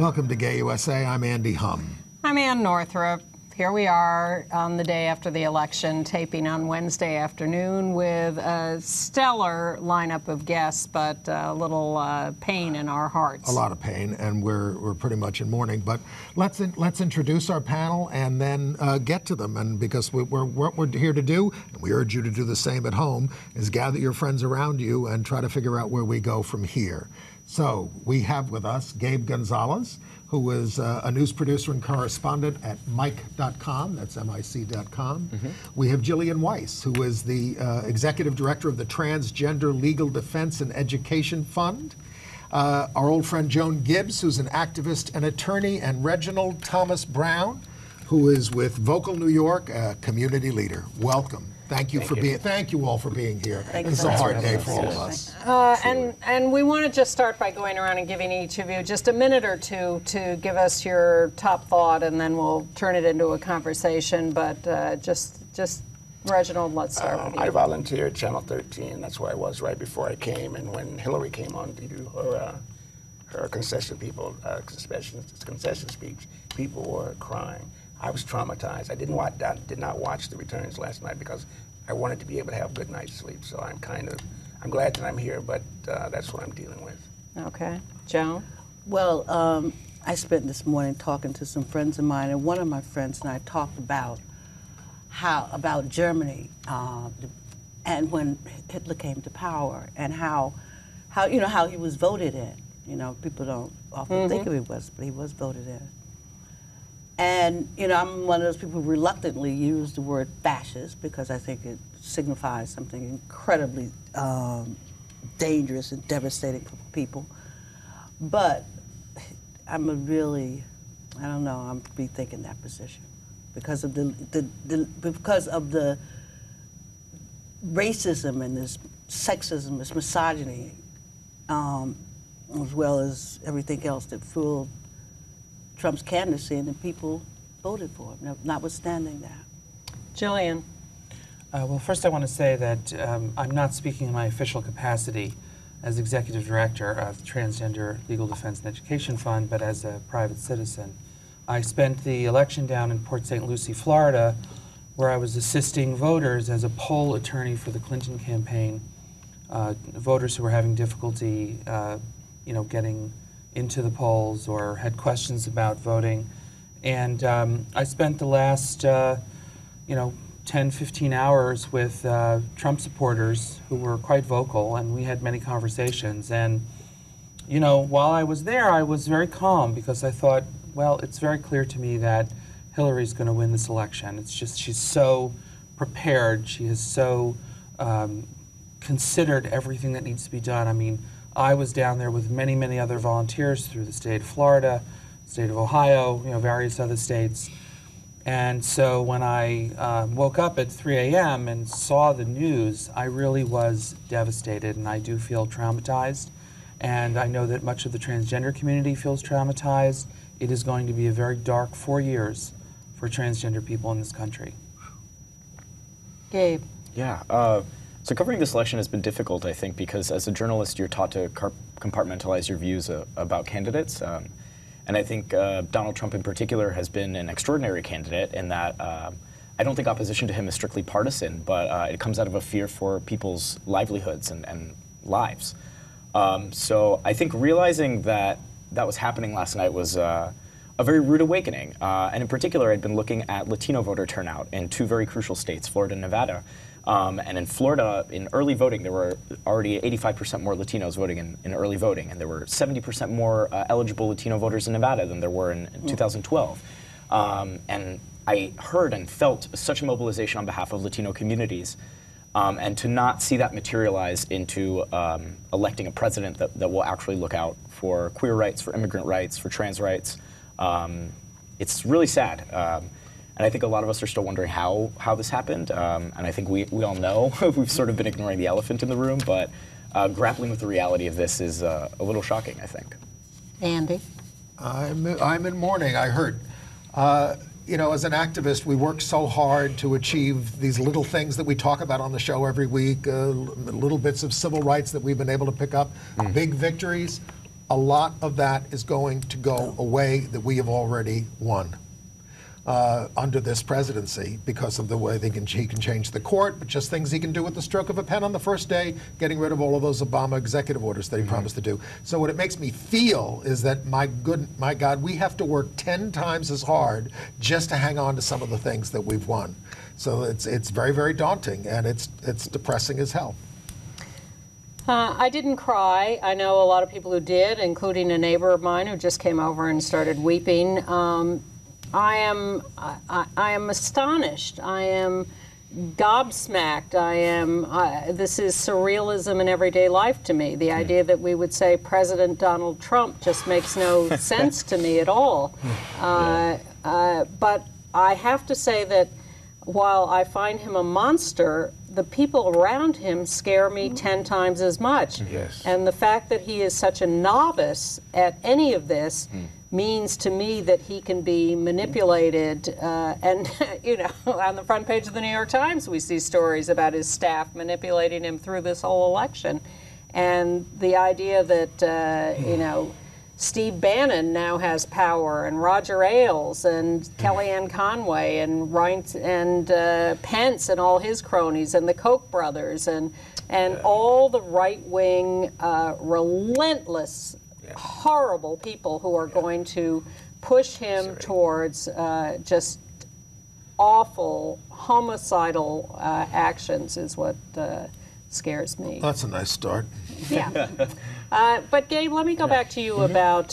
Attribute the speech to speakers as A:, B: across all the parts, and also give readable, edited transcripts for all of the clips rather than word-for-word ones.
A: Welcome to Gay USA. I'm Andy Hum.
B: I'm Ann Northrup. Here we are on the day after the election, taping on Wednesday afternoon with a stellar lineup of guests, but a little pain in our hearts.
A: A lot of pain, and we're pretty much in mourning. But let's introduce our panel and then get to them. And because what we're here to do, and we urge you to do the same at home, is gather your friends around you and try to figure out where we go from here. So we have with us Gabe Gonzalez, who is a news producer and correspondent at mic.com, that's mic.com. We have Jillian Weiss, who is the executive director of the Transgender Legal Defense and Education Fund. Our old friend Joan Gibbs, who's an activist and attorney, and Reginald Thomas Brown, who is with Vocal New York, a community leader. Welcome. Thank you Thank you all for being here. This is a hard day for all of us.
B: And we want to just start by going around and giving each of you just a minute or two to give us your top thought, and then we'll turn it into a conversation. But just Reginald, let's start with you.
C: I volunteered at Channel 13. That's where I was right before I came. And when Hillary came on to do her concession speech, people were crying. I was traumatized. I did not watch the returns last night because I wanted to be able to have a good night's sleep. So I'm glad that I'm here, but that's what I'm dealing with.
B: Okay. Joan?
D: Well, I spent this morning talking to some friends of mine, and one of my friends and I talked about Germany, and when Hitler came to power, and how he was voted in. You know, people don't often think of it but he was voted in. And, I'm one of those people who reluctantly use the word fascist because I think it signifies something incredibly dangerous and devastating for people. But I'm rethinking that position because of the racism and this sexism, this misogyny, as well as everything else that fueled Trump's candidacy, and the people voted for him, notwithstanding that.
B: Jillian?
E: Well, first I want to say that I'm not speaking in my official capacity as executive director of the Transgender Legal Defense and Education Fund, but as a private citizen. I spent the election down in Port St. Lucie, Florida, where I was assisting voters as a poll attorney for the Clinton campaign, voters who were having difficulty, getting into the polls or had questions about voting. And I spent the last, 10, 15 hours with Trump supporters who were quite vocal, and we had many conversations. And, while I was there, I was very calm because I thought, well, it's very clear to me that Hillary's going to win this election. It's just, she's so prepared. She has so considered everything that needs to be done. I mean, I was down there with many, many other volunteers through the state of Florida, state of Ohio, various other states. And so when I woke up at 3 a.m. and saw the news, I really was devastated, and I do feel traumatized. And I know that much of the transgender community feels traumatized. It is going to be a very dark 4 years for transgender people in this country.
B: Gabe?
F: Yeah. So covering this election has been difficult, I think, because as a journalist, you're taught to compartmentalize your views about candidates. And I think Donald Trump in particular has been an extraordinary candidate in that I don't think opposition to him is strictly partisan, but it comes out of a fear for people's livelihoods and lives. So I think realizing that was happening last night was a very rude awakening. And in particular, I'd been looking at Latino voter turnout in two very crucial states, Florida and Nevada. And in Florida, in early voting, there were already 85% more Latinos voting in early voting, and there were 70% more eligible Latino voters in Nevada than there were in 2012. And I heard and felt such a mobilization on behalf of Latino communities, and to not see that materialize into electing a president that will actually look out for queer rights, for immigrant rights, for trans rights, it's really sad. And I think a lot of us are still wondering how this happened. And I think we all know. We've sort of been ignoring the elephant in the room, but grappling with the reality of this is a little shocking, I think.
B: Andy?
A: I'm in mourning. I heard. As an activist, we work so hard to achieve these little things that we talk about on the show every week, little bits of civil rights that we've been able to pick up, big victories. a lot of that is going to go away that we have already won under this presidency because of the way he can change the court, but just things he can do with the stroke of a pen on the first day, getting rid of all of those Obama executive orders that he promised to do. So what it makes me feel is that, my God, we have to work 10 times as hard just to hang on to some of the things that we've won. So it's very, very daunting, and it's depressing as hell.
B: I didn't cry. I know a lot of people who did, including a neighbor of mine who just came over and started weeping. I am astonished. I am gobsmacked. This is surrealism in everyday life to me. The idea that we would say President Donald Trump just makes no sense to me at all. But I have to say that while I find him a monster, the people around him scare me 10 times as much.
C: Yes.
B: And the fact that he is such a novice at any of this means to me that he can be manipulated. And, you know, on the front page of the New York Times, we see stories about his staff manipulating him through this whole election. And the idea that, you know, Steve Bannon now has power, and Roger Ailes, and Kellyanne Conway, and Reince, and Pence, and all his cronies, and the Koch brothers, and all the right-wing, relentless, horrible people who are going to push him towards just awful, homicidal actions is what scares me.
A: That's a nice start.
B: Yeah. But Gabe, let me go back to you about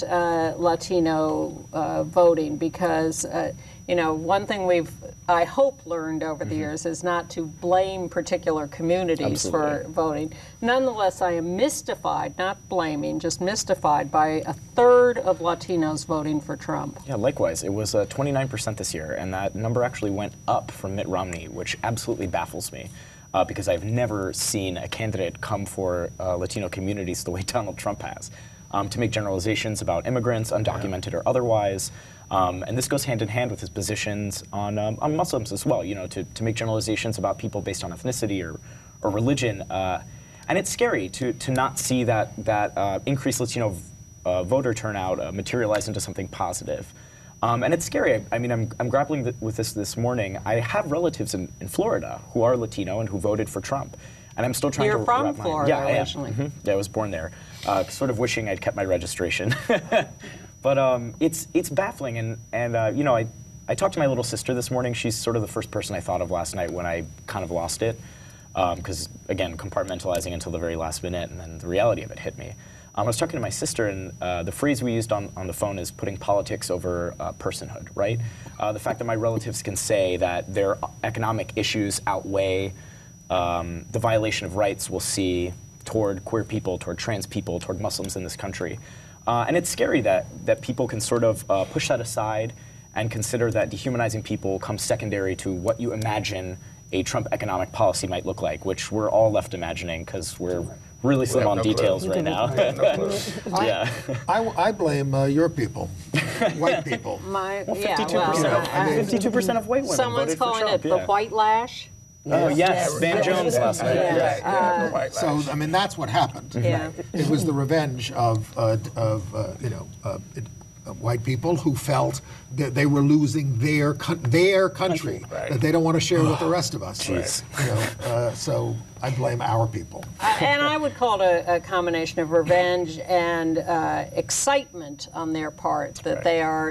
B: Latino voting, because you know, one thing we've, I hope, learned over the years is not to blame particular communities for voting. Nonetheless, I am mystified, not blaming, just mystified by a third of Latinos voting for Trump.
F: Yeah, likewise. It was 29% this year, and that number actually went up from Mitt Romney, which absolutely baffles me. Because I've never seen a candidate come for Latino communities the way Donald Trump has. To make generalizations about immigrants, undocumented or otherwise, and this goes hand in hand with his positions on Muslims as well, you know, to make generalizations about people based on ethnicity or religion. And it's scary to not see that increased Latino voter turnout materialize into something positive. And it's scary. I mean, I'm grappling with this morning. I have relatives in Florida who are Latino and who voted for Trump. And I'm still trying
B: You're
F: to
B: from
F: wrap
B: Florida
F: originally. Yeah, I was born there. Sort of wishing I'd kept my registration. But it's baffling. And you know, I talked to my little sister this morning. She's sort of the first person I thought of last night when I kind of lost it. Because, again, compartmentalizing until the very last minute, and then the reality of it hit me. I was talking to my sister, and the phrase we used on the phone is putting politics over personhood, right? The fact that my relatives can say that their economic issues outweigh the violation of rights we'll see toward queer people, toward trans people, toward Muslims in this country. And it's scary that people can sort of push that aside and consider that dehumanizing people comes secondary to what you imagine a Trump economic policy might look like, which we're all left imagining because we're really slim on details right now. Yeah.
A: I blame your people, white people.
B: Well,
F: 52% of white women
B: someone's
F: voted for
B: calling
F: Trump,
B: it the white lash.
F: Oh, yes, Van Jones last night.
B: Yeah.
A: So, I mean, that's what happened.
B: Yeah.
A: It was the revenge of you know, white people who felt that they were losing their country, that they don't want to share with the rest of us.
F: Jeez.
A: You know, so I blame our people.
B: And I would call it a combination of revenge and excitement on their part, that they are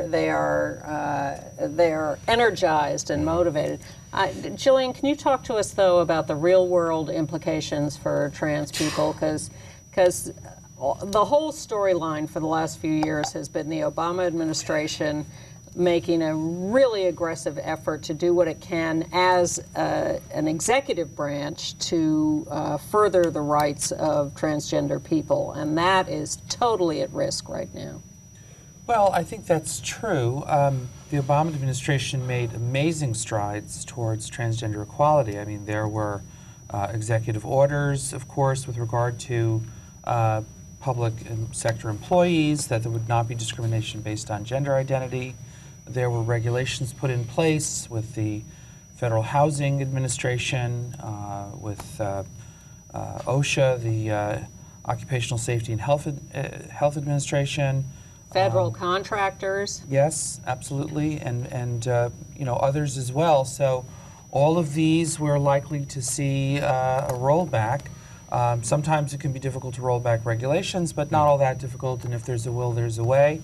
B: energized and motivated. Jillian, can you talk to us though about the real world implications for trans people? Because the whole storyline for the last few years has been the Obama administration making a really aggressive effort to do what it can as an executive branch to further the rights of transgender people, and that is totally at risk right now.
E: Well, I think that's true. The Obama administration made amazing strides towards transgender equality. I mean, there were executive orders, of course, with regard to public sector employees, that there would not be discrimination based on gender identity. There were regulations put in place with the Federal Housing Administration, with OSHA, the Occupational Safety and Health Health Administration.
B: Federal contractors.
E: Yes, absolutely, and others as well. So all of these we're likely to see a rollback. Sometimes it can be difficult to roll back regulations, but not all that difficult, and if there's a will, there's a way.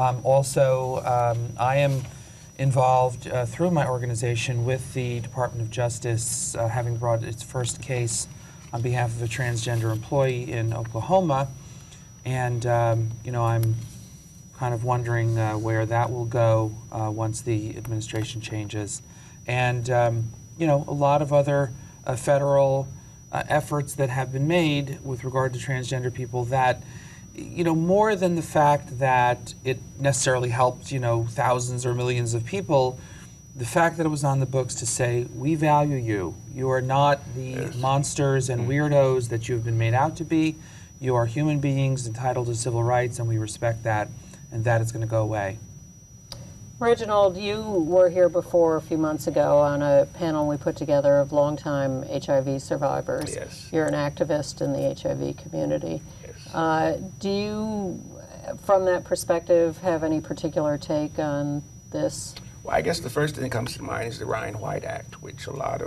E: I am involved through my organization with the Department of Justice, having brought its first case on behalf of a transgender employee in Oklahoma, and I'm kind of wondering where that will go once the administration changes. And, a lot of other federal efforts that have been made with regard to transgender people that, more than the fact that it necessarily helped, thousands or millions of people, the fact that it was on the books to say, we value you. You are not the monsters and weirdos that you have been made out to be. You are human beings entitled to civil rights, and we respect that. And that is going to go away.
B: Reginald, you were here before a few months ago on a panel we put together of longtime HIV survivors.
C: Yes.
B: You're an activist in the HIV community.
C: Yes.
B: Do you, from that perspective, have any particular take on this?
C: Well, I guess the first thing that comes to mind is the Ryan White Act, which a lot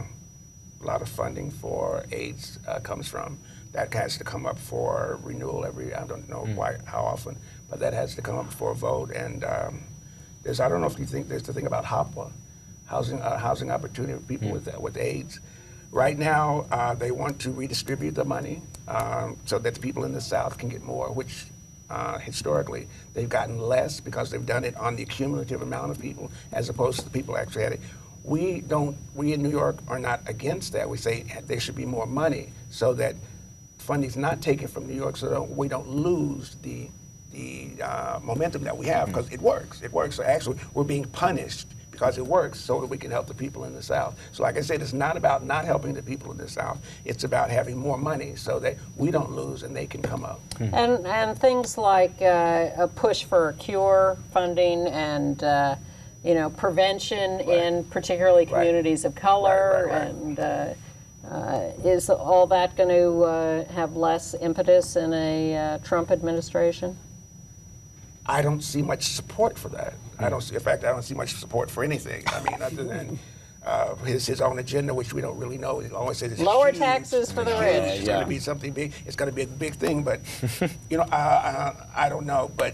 C: of funding for AIDS comes from. That has to come up for renewal I don't know how often, but that has to come up for a vote. And I don't know if you think there's the thing about HOPWA, housing opportunity for people with AIDS. Right now, they want to redistribute the money so that the people in the South can get more, which historically they've gotten less because they've done it on the cumulative amount of people as opposed to the people actually had it. We in New York are not against that. We say there should be more money so that funding's not taken from New York so that we don't lose the momentum that we have, because it works. It works. So actually, we're being punished because it works so that we can help the people in the South. So like I said, it's not about not helping the people in the South. It's about having more money so that we don't lose and they can come up.
B: And things like a push for a cure funding and prevention in particularly communities of color. And is all that going to have less impetus in a Trump administration?
C: I don't see much support for that. In fact, I don't see much support for anything. I mean, other than his own agenda, which we don't really know. He always says it's
B: lower
C: huge,
B: taxes for the rich.
C: It's going to be something big. It's going to be a big thing, but I don't know. But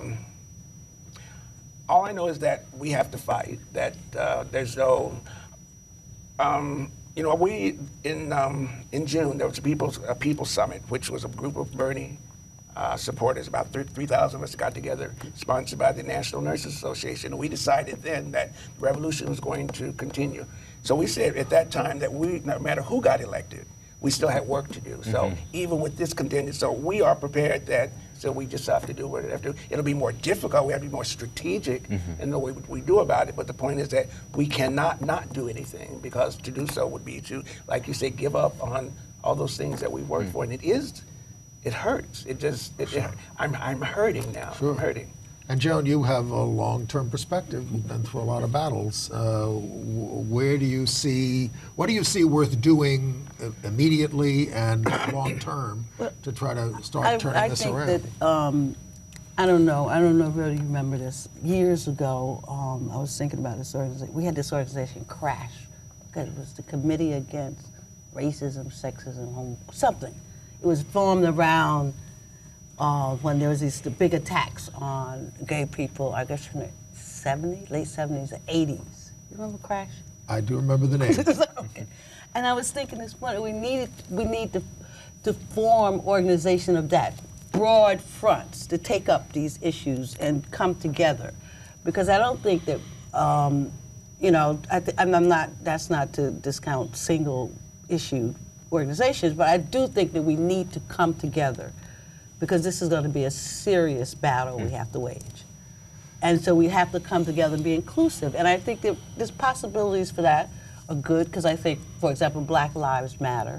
C: all I know is that we have to fight. That there's no. We in June there was a People's Summit, which was a group of Bernie supporters. About 3,000 of us got together, sponsored by the National Nurses Association. And we decided then that the revolution was going to continue. So we said at that time that no matter who got elected, we still had work to do. So even with this contingent, so we are prepared so we just have to do what we have to do. It'll be more difficult. We have to be more strategic in the way we do about it. But the point is that we cannot not do anything, because to do so would be to, like you say, give up on all those things that we worked for. And it hurts. I'm hurting now.
A: Sure.
C: I'm hurting.
A: And Joan, you have a long-term perspective. You've been through a lot of battles. What do you see worth doing immediately and long-term to try to start turning this around?
D: I think that, I don't know if you remember this. Years ago, I was thinking about this organization. We had this organization, CRASH. It was the Committee Against Racism, Sexism, something. It was formed around when there was the big attacks on gay people, I guess from the late 70s or 80s. You remember CRASH?
A: I do remember the name.
D: Okay. And I was thinking this morning, we need to form organization of that, broad fronts to take up these issues and come together. Because I don't think that, that's not to discount single issue organizations, but I do think that we need to come together, because this is going to be a serious battle we have to wage. And so we have to come together and be inclusive. And I think that there's possibilities for that are good, because I think, for example, Black Lives Matter,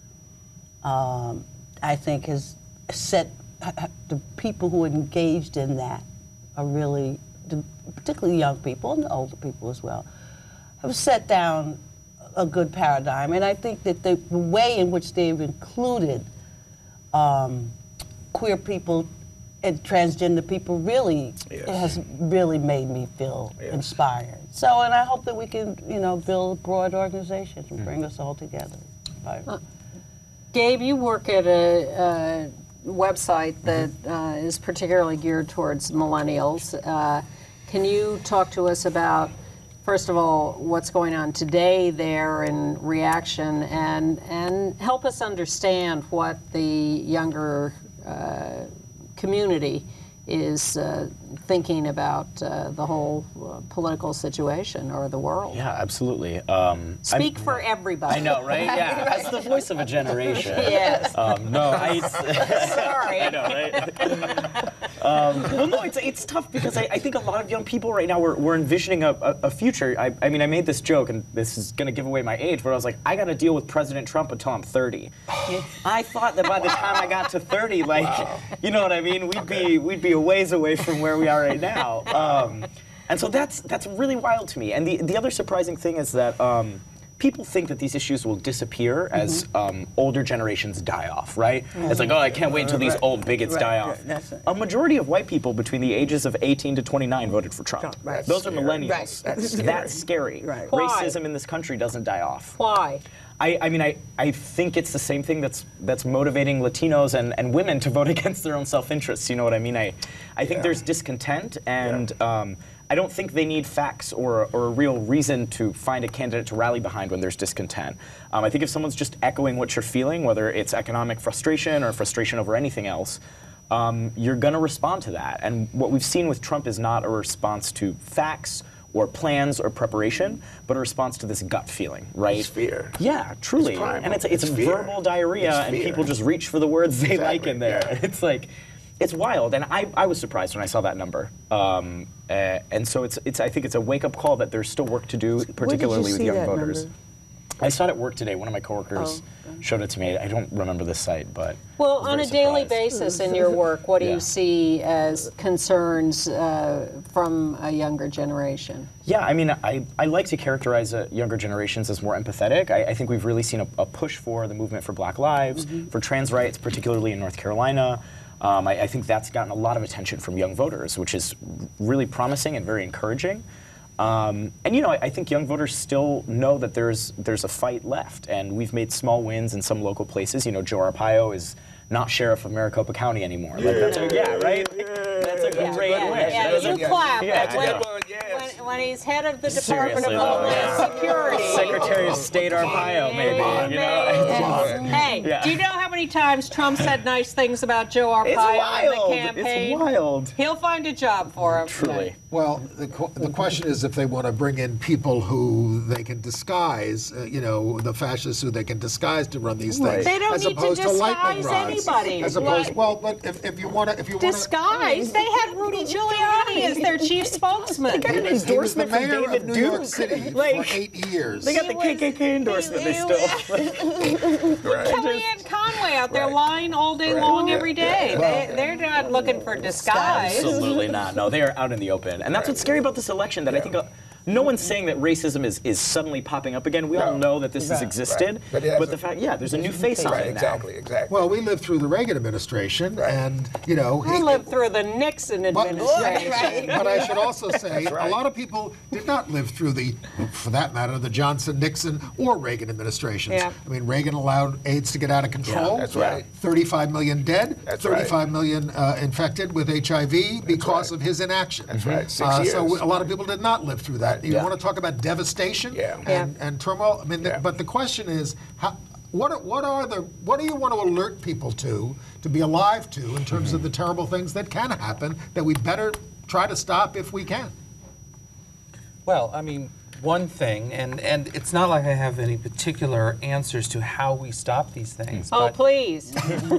D: I think has set, the people who are engaged in that are really, particularly young people and the older people as well, have set down a good paradigm. And I think that the way in which they've included queer people and transgender people really,
C: Yes.
D: it has really made me feel
C: Yes.
D: inspired. So, and I hope that we can, build broad organizations and bring us all together.
B: Gabe, you work at a website that is particularly geared towards millennials. Can you talk to us about, first of all, what's going on today there in reaction, and help us understand what the younger community is thinking about the whole political situation or the world?
F: Yeah, absolutely.
B: Speak for everybody.
F: I know, right? Yeah, as the voice of a generation.
B: Yes.
F: No,
B: Sorry.
F: I know, right? Well, no, it's tough because I think a lot of young people right now, we're envisioning a future. I mean, I made this joke, and this is going to give away my age, but I was like, I got to deal with President Trump until I'm 30. I thought that by the time I got to 30, you know what I mean? We'd be a ways away from where we are right now. And so that's really wild to me. And the other surprising thing is that people think that these issues will disappear as older generations die off, right? It's like, oh, I can't wait until these old bigots die off. A majority of white people between the ages of 18 to 29 voted for Trump.
D: Right.
F: Those are
C: Scary.
F: millennials.
C: Right.
F: That's scary.
D: Right.
B: Why?
F: Racism in this country doesn't die off.
B: Why?
F: I mean, I think it's the same thing that's motivating Latinos and women to vote against their own self-interests. You know what I mean? I think there's discontent, and I don't think they need facts or a real reason to find a candidate to rally behind when there's discontent. I think if someone's just echoing what you're feeling, whether it's economic frustration or frustration over anything else, you're going to respond to that. And what we've seen with Trump is not a response to facts or plans or preparation, but a response to this gut feeling, right?
C: It's fear.
F: Yeah, truly.
C: It's primal.
F: And it's
C: It's fear.
F: verbal diarrhea,
C: It's
F: and
C: fear.
F: people just reach for the words they like in there.
C: yeah.
F: It's like, it's wild. And I was surprised when I saw that number. And so I think it's a wake-up call that there's still work to do, particularly with young voters.
D: Number?
F: I saw it at work today. One of my coworkers showed it to me. I don't remember the site, but
B: Well,
F: I was
B: on a
F: very
B: daily
F: surprised.
B: basis in your work, what do
F: Yeah.
B: you see as concerns from a younger generation?
F: Yeah, I mean, I like to characterize younger generations as more empathetic. I think we've really seen a push for the movement for Black lives, for trans rights, particularly in North Carolina. I think that's gotten a lot of attention from young voters, which is really promising and very encouraging. And I think young voters still know that there's a fight left, and we've made small wins in some local places. Joe Arpaio is not sheriff of Maricopa County anymore. Like, that's right? That's a great win.
B: Yeah,
F: That was
B: you clap.
F: yeah,
B: But when,
F: yeah.
B: when he's head of the Department
F: Seriously,
B: of
F: though,
B: Homeland
F: yeah.
B: Security.
F: Secretary of State Arpaio, maybe.
B: Hey,
F: Yeah.
B: do you know how many times Trump said nice things about Joe Arpaio
F: It's wild.
B: in the campaign?
F: It's wild.
B: He'll find a job for him.
F: Truly.
A: Well, the question is if they want to bring in people who they can disguise, the fascists who they can disguise to run these things,
B: They don't
A: as
B: need to
A: opposed to lightning
B: disguise
A: rods.
B: anybody.
A: As opposed, well, but if you want to,
B: Disguise? They had Rudy Giuliani as their chief spokesman.
F: got an
A: He was the
F: endorsement from
A: mayor
F: David
A: of New York
F: Duke.
A: City
F: Like,
A: for 8 years.
F: They got the KKK endorsement. They still.
B: Kellyanne Conway out there
C: Right.
B: lying all day
C: Right.
B: long
C: Yeah.
B: every day.
A: Yeah.
B: They're not looking for disguise.
F: Absolutely not. No, they are out in the open, and that's what's scary about this election. That I think no one's saying that racism is suddenly popping up again. We all
C: No.
F: know that this has
D: Right.
F: existed,
C: Right. But it hasn't.
F: the fact, there's a new face on
C: Right,
F: it now.
C: exactly.
A: Well, we lived through the Reagan administration,
C: Right.
A: and
B: I lived through the Nixon administration.
A: But I should also say,
C: right.
A: a lot of people did not live through for that matter, the Johnson, Nixon, or Reagan administrations.
B: Yeah.
A: I mean, Reagan allowed AIDS to get out of control.
C: that's right.
A: 35 million dead,
C: That's
A: 35 million infected with HIV because
C: right.
A: of his inaction.
C: That's right. 6 years.
A: So a lot of people did not live through that. You
F: Yeah.
A: want to talk about devastation
C: Yeah.
A: and turmoil? I mean,
C: Yeah.
A: but the question is, what do you want to alert people to be alive to in terms of the terrible things that can happen that we better try to stop if we can?
E: Well, I mean, one thing, and it's not like I have any particular answers to how we stop these things,
B: Oh,
E: but
B: please.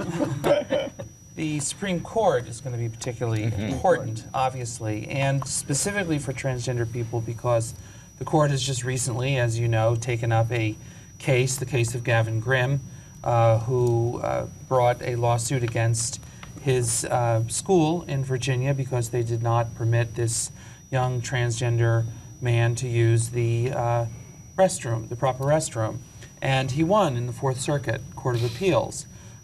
E: the Supreme Court is going to be particularly important, obviously, and specifically for transgender people because the court has just recently, as you know, taken up the case of Gavin Grimm, who brought a lawsuit against his school in Virginia because they did not permit this young transgender man to use the restroom, the proper restroom. And he won in the Fourth Circuit Court of Appeals.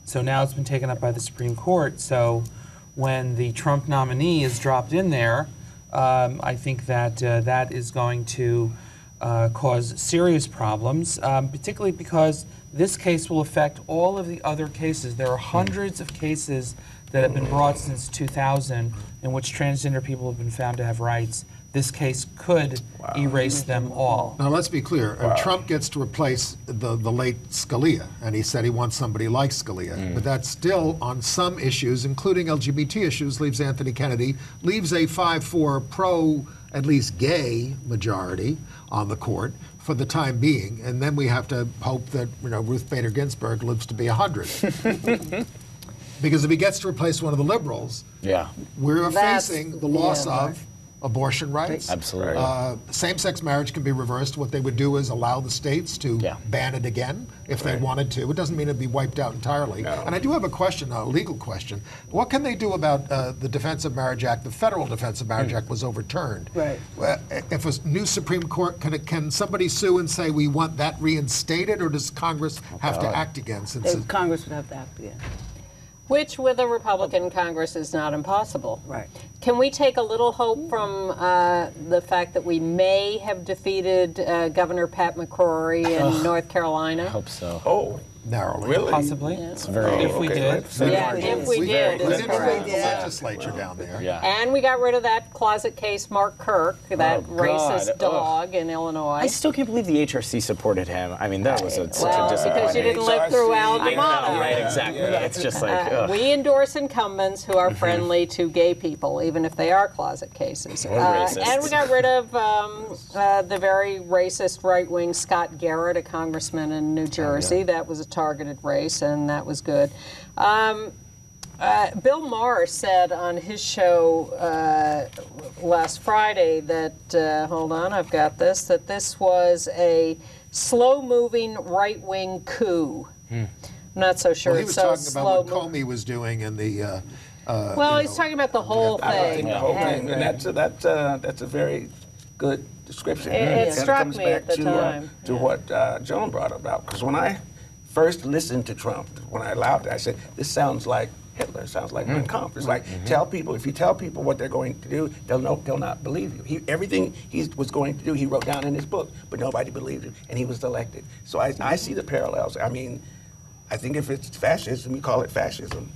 E: So now it's been taken up by the Supreme Court. So when the Trump nominee is dropped in there, I think that that is going to cause serious problems, particularly because this case will affect all of the other cases. There are hundreds of cases that have been brought since 2000 in which transgender people have been found to have rights. This case could erase them all.
A: Now, let's be clear. Trump gets to replace the late Scalia, and he said he wants somebody like Scalia. But that still, on some issues, including LGBT issues, leaves Anthony Kennedy, leaves a 5-4 pro, at least gay majority on the court for the time being. And then we have to hope that Ruth Bader Ginsburg lives to be 100. Because if he gets to replace one of the liberals, we're facing the loss of abortion rights.
F: Absolutely.
A: Same-sex marriage can be reversed. What they would do is allow the states to ban it again if they wanted to. It doesn't mean it'd be wiped out entirely.
C: No.
A: And I do have a question, a legal question. What can they do about the Defense of Marriage Act? The federal Defense of Marriage Act was overturned.
D: Right.
A: If a new Supreme Court, can somebody sue and say we want that reinstated, or does Congress have to act again? Since
D: Congress would have to act again.
B: Which, with a Republican Congress, is not impossible.
D: Right.
B: Can we take a little hope from the fact that we may have defeated Governor Pat McCrory in North Carolina?
F: I hope so.
C: Oh,
A: narrowly.
C: really?
E: Possibly.
F: It's very.
E: If we did.
B: Yeah, if we did.
A: We
B: is
A: didn't
B: correct.
A: vote the legislature down there.
F: Yeah.
B: And we got rid of that closet case Mark Kirk, that racist
F: God.
B: dog in Illinois.
F: I still can't believe the HRC supported him. I mean, that was such a
B: Well,
F: disappointment.
B: because you didn't live through Al
C: I know,
B: D'Amato.
F: Right, exactly. It's just like, ugh.
B: We endorse incumbents who are friendly to gay people, even if they are closet cases.
F: racist.
B: And we got rid of the very racist right-wing Scott Garrett, a congressman in New Jersey. That was a targeted race, and that was good. Bill Maher said on his show last Friday that, hold on, I've got this, that this was a slow-moving right-wing coup. I'm not so sure
A: Well, he
B: it's
A: was
B: so
A: talking about what
B: slow.
A: Comey was doing in the.
B: Well, he's talking about the whole
C: I
B: thing.
C: think the whole thing, and that's a very good description.
B: It
C: And
B: struck
C: comes
B: me
C: back
B: at the
C: to,
B: time.
C: to what Joan brought about. Because when I first listened to Trump, when I allowed it, I said, this sounds like Hitler, sounds like Mein Kampf. It's like, tell people, if you tell people what they're going to do, they'll not believe you. Everything he was going to do, he wrote down in his book, but nobody believed him, and he was elected. So I see the parallels. I mean, I think if it's fascism, you call it fascism.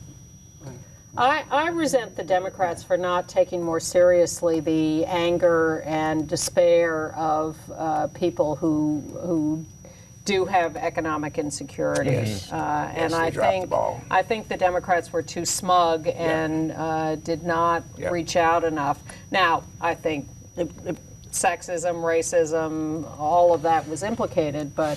B: I resent the Democrats for not taking more seriously the anger and despair of people who do have economic insecurity. And
C: they dropped the ball.
B: I think the Democrats were too smug and did not reach out enough. Now, I think sexism, racism, all of that was implicated, but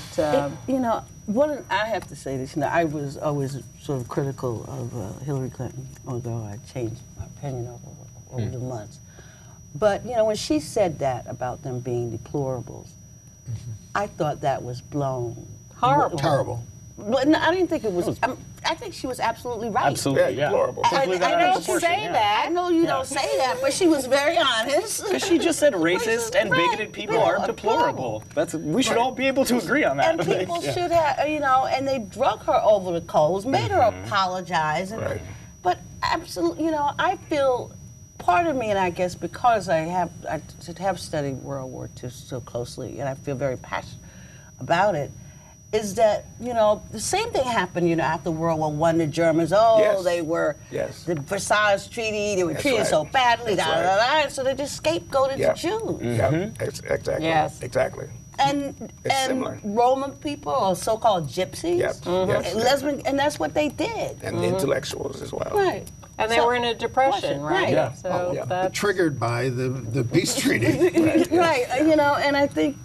D: What I have to say this, I was always sort of critical of Hillary Clinton, although I changed my opinion over the months. But when she said that about them being deplorables, I thought that was blown.
B: horrible.
A: Terrible.
D: But no, I didn't think it was. I think she was absolutely right.
F: Absolutely, yeah.
C: Deplorable.
D: I
B: don't say that.
D: I know you don't say that, but she was very honest.
F: Because she just said racist and
D: Right,
F: bigoted people
D: right,
F: are deplorable. We should all be able to agree on that.
D: And people should have, and they drug her over the coals, made her apologize. And, But absolutely, I feel, part of me, and I guess because I have studied World War II so closely, and I feel very passionate about it, is that, the same thing happened, after World War I, the Germans, they were, the Versailles Treaty, they were treated so badly, and so they just scapegoated the Jews.
C: Yeah, exactly.
B: Yes.
C: Exactly.
D: And
C: similar.
D: Roman people, or so-called gypsies,
C: Yes.
D: lesbian, and that's what they did.
C: And intellectuals as well.
D: Right.
B: And they were in a depression, right?
D: Yeah.
B: So that's
A: Triggered by the peace treaty.
D: Right. And I think,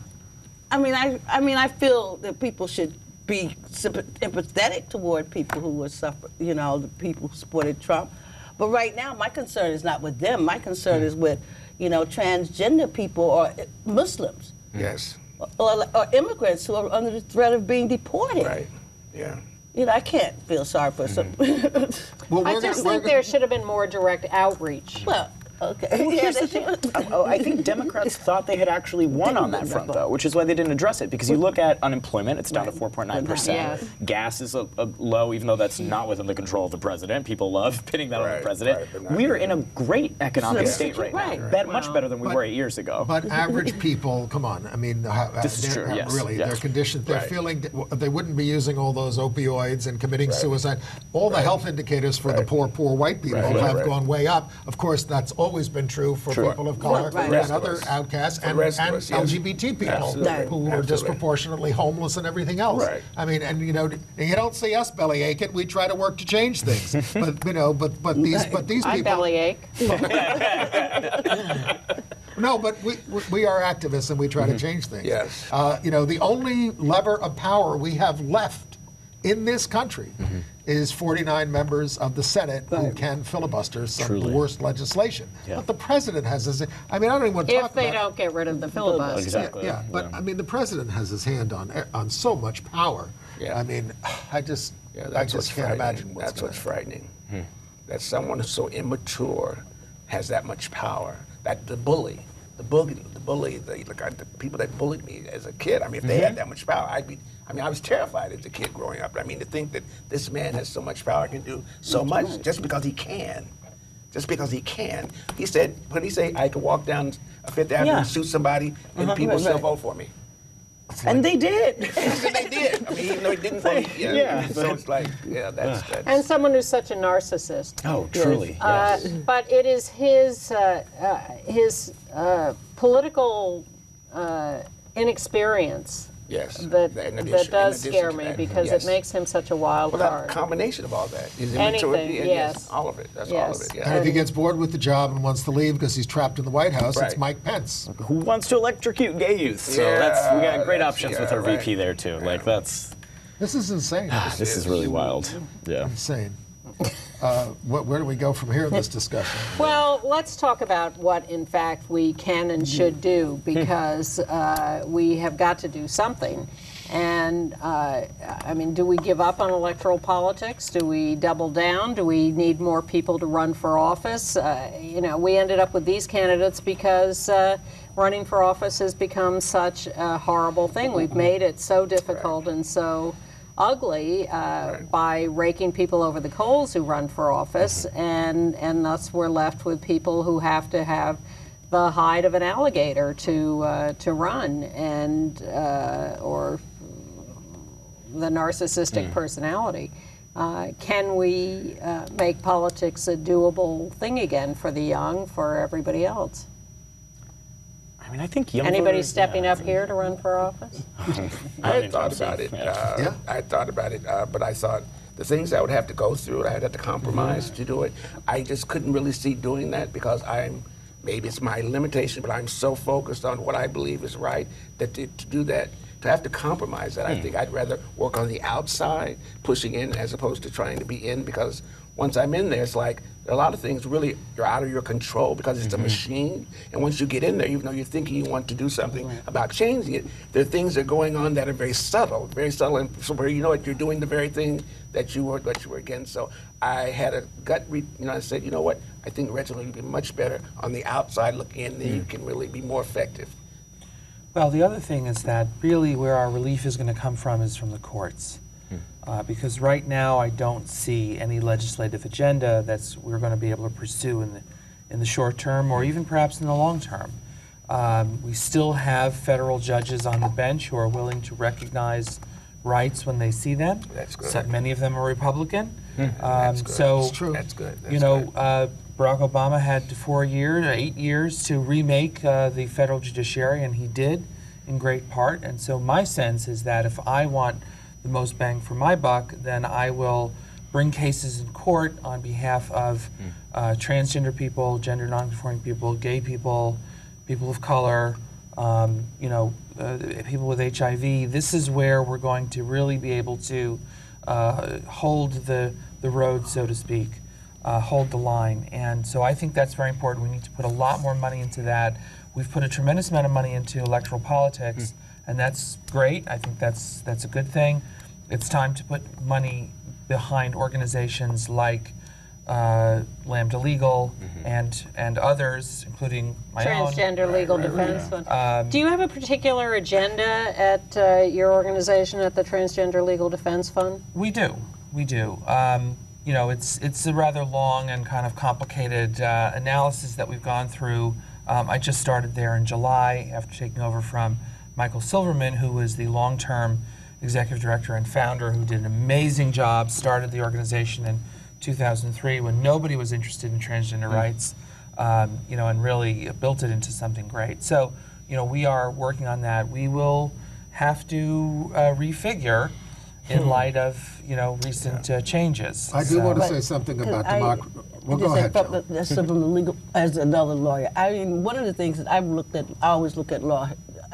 D: I feel that people should be empathetic toward people who were the people who supported Trump. But right now, my concern is not with them. My concern is with, transgender people or Muslims.
C: Yes.
D: Or immigrants who are under the threat of being deported.
C: Right. Yeah.
D: I can't feel sorry for some.
A: Well,
B: I just think there should have been more direct outreach.
D: Well, Okay.
F: Well, here's the thing. I think Democrats thought they had actually won on that front, though, which is why they didn't address it. Because you look at unemployment, it's down to 4.9%.
B: Yes.
F: Gas is low, even though that's not within the control of the president. People love pinning that on the
C: Right,
F: president.
C: right, but not
F: We're
C: really.
F: in a great economic
D: Right.
F: state right
D: Right.
F: now. Much better than we were 8 years ago.
A: But average people, come on. I mean,
F: This is
A: they're-
F: true, yes,
A: really,
F: yes.
A: their condition, they're
C: Right.
A: feeling they wouldn't be using all those opioids and committing
C: Right.
A: suicide. All the health indicators for the
C: Right.
A: poor white people
C: Right,
A: have
C: right.
A: gone way up. Of course, that's always been true for people of color
D: Right.
A: and
C: rest of
A: other
C: us.
A: outcasts
C: For the
A: and,
C: rest of us, yes.
A: LGBT people
C: Absolutely.
A: who are
C: Absolutely.
A: disproportionately homeless and everything else.
C: Right.
A: I mean, and you don't see us belly aching. We try to work to change things. but these
B: I
A: people.
B: bellyache.
A: No, but we are activists and we try to change things.
C: Yes.
A: The only lever of power we have left in this country is 49 members of the Senate who can filibuster some of the
F: Truly.
A: worst legislation.
F: Yeah.
A: But the president has his. I mean, I don't even want to talk
B: If they
A: about.
B: don't get rid of the filibuster.
F: Exactly.
A: Yeah, but I mean, the president has his hand on so much power.
C: Yeah.
A: I mean, I just
C: That's what's
A: can't
C: frightening.
A: imagine what's
C: That's
A: gonna
C: what's frightening. That someone who's so immature has that much power. That the bully, the people that bullied me as a kid. I mean, if they had that much power, I was terrified as a kid growing up. I mean, to think that this man has so much power, can do so much just because he can. Just because he can. He said, what did he say? I could walk down Fifth Avenue and shoot somebody and people
D: Right,
C: still
D: right.
C: vote for me.
D: And they did.
C: And they did. I mean, even though he didn't vote.
F: Yeah.
C: So it's like, that's
B: And someone who's such a narcissist.
F: Oh, truly. Yes.
B: But it is his political inexperience
C: yes.
B: that
C: In addition-
B: does
C: in addition
B: scare
C: to
B: me
C: that,
B: because
C: yes.
B: it makes him such a wild
C: Well, that
B: card.
C: combination of all that is
B: Anything,
C: immaturity and
B: yes.
C: all of it. That's all of
B: Yes.
C: it.
A: And
C: Yeah.
A: if he gets bored with the job and wants to leave because he's trapped in the White House, it's
C: Right.
A: Mike Pence.
F: Who wants to electrocute gay youth? So we got great options with our VP there too. Like that's
A: This is insane.
F: this is really wild. Yeah.
A: Insane. Where do we go from here in this discussion?
B: Well, let's talk about what, in fact, we can and should do because we have got to do something. And, I mean, do we give up on electoral politics? Do we double down? Do we need more people to run for office? We ended up with these candidates because running for office has become such a horrible thing. We've made it so difficult and so ugly by raking people over the coals who run for office, and thus we're left with people who have to have the hide of an alligator to run, and or the narcissistic personality. Can we make politics a doable thing again for the young, for everybody else?
F: I mean, I think young
B: Anybody
F: voters,
B: stepping
F: yeah.
B: up here to run for office?
C: I had thought about it.
A: Yeah.
C: I thought about it, but I thought the things I would have to go through, I'd have to compromise to do it. I just couldn't really see doing that because maybe it's my limitation, but I'm so focused on what I believe is right that to do that, to have to compromise that, I think I'd rather work on the outside, pushing in as opposed to trying to be in, because once I'm in there, it's like a lot of things really are out of your control because it's a machine. And once you get in there, even though you're thinking you want to do something about changing it, there are things that are going on that are very subtle, and so where you know it, you're doing the very thing that you were against. So I had a gut, I said, you know what, I think Reginald would be much better on the outside looking in, then you can really be more effective.
E: Well, the other thing is that really where our relief is going to come from is from the courts. Because right now I don't see any legislative agenda we're going to be able to pursue in the short term or even perhaps in the long term. We still have federal judges on the bench who are willing to recognize rights when they see them.
C: That's good.
E: So many of them are Republican.
C: That's good.
E: So,
A: That's true.
C: That's good. That's
E: you know,
C: good.
E: Barack Obama had 8 years to remake the federal judiciary, and he did in great part. And so my sense is that if I want the most bang for my buck, then I will bring cases in court on behalf of transgender people, gender nonconforming people, gay people, people of color, people with HIV. This is where we're going to really be able to hold the road, so to speak, hold the line. And so I think that's very important. We need to put a lot more money into that. We've put a tremendous amount of money into electoral politics, and that's great. I think that's a good thing. It's time to put money behind organizations like Lambda Legal, and others, including my own.
B: Transgender Legal Defense Fund. Do you have a particular agenda at your organization, at the Transgender Legal Defense Fund?
E: We do. We do. You know, it's a rather long and kind of complicated analysis that we've gone through. I just started there in July after taking over from Michael Silverman, who was the long-term executive director and founder, who did an amazing job, started the organization in 2003 when nobody was interested in transgender rights, you know, and really built it into something great. So, you know, we are working on that. We will have to refigure in light of, you know, recent changes.
A: I do want to say something about democracy. Well, go ahead, Joe.
D: That's from the legal, as another lawyer. I mean, one of the things that I always look at law,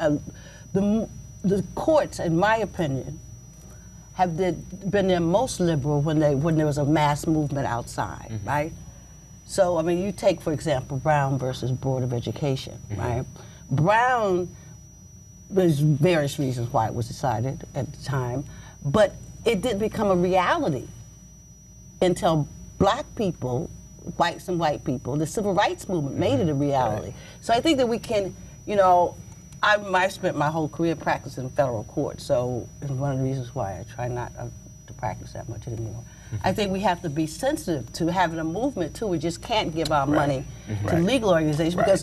D: the courts, in my opinion, have been their most liberal when there was a mass movement outside, right? So, I mean, you take, for example, Brown versus Board of Education, right? Brown, there's various reasons why it was decided at the time, but it didn't become a reality until black people, some white people, the civil rights movement made it a reality. So I think that we can, you know, I spent my whole career practicing federal court, so it's one of the reasons why I try not to practice that much anymore. I think we have to be sensitive to having a movement too. We just can't give our money to legal organizations because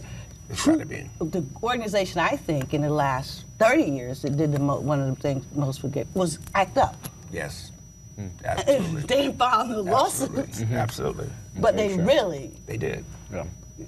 D: the organization, I think, in the last 30 years that did one of the things most forget was ACT UP.
C: Yes. Absolutely.
D: They didn't file the lawsuits.
C: Absolutely.
D: But they really
C: They did.
F: Yeah.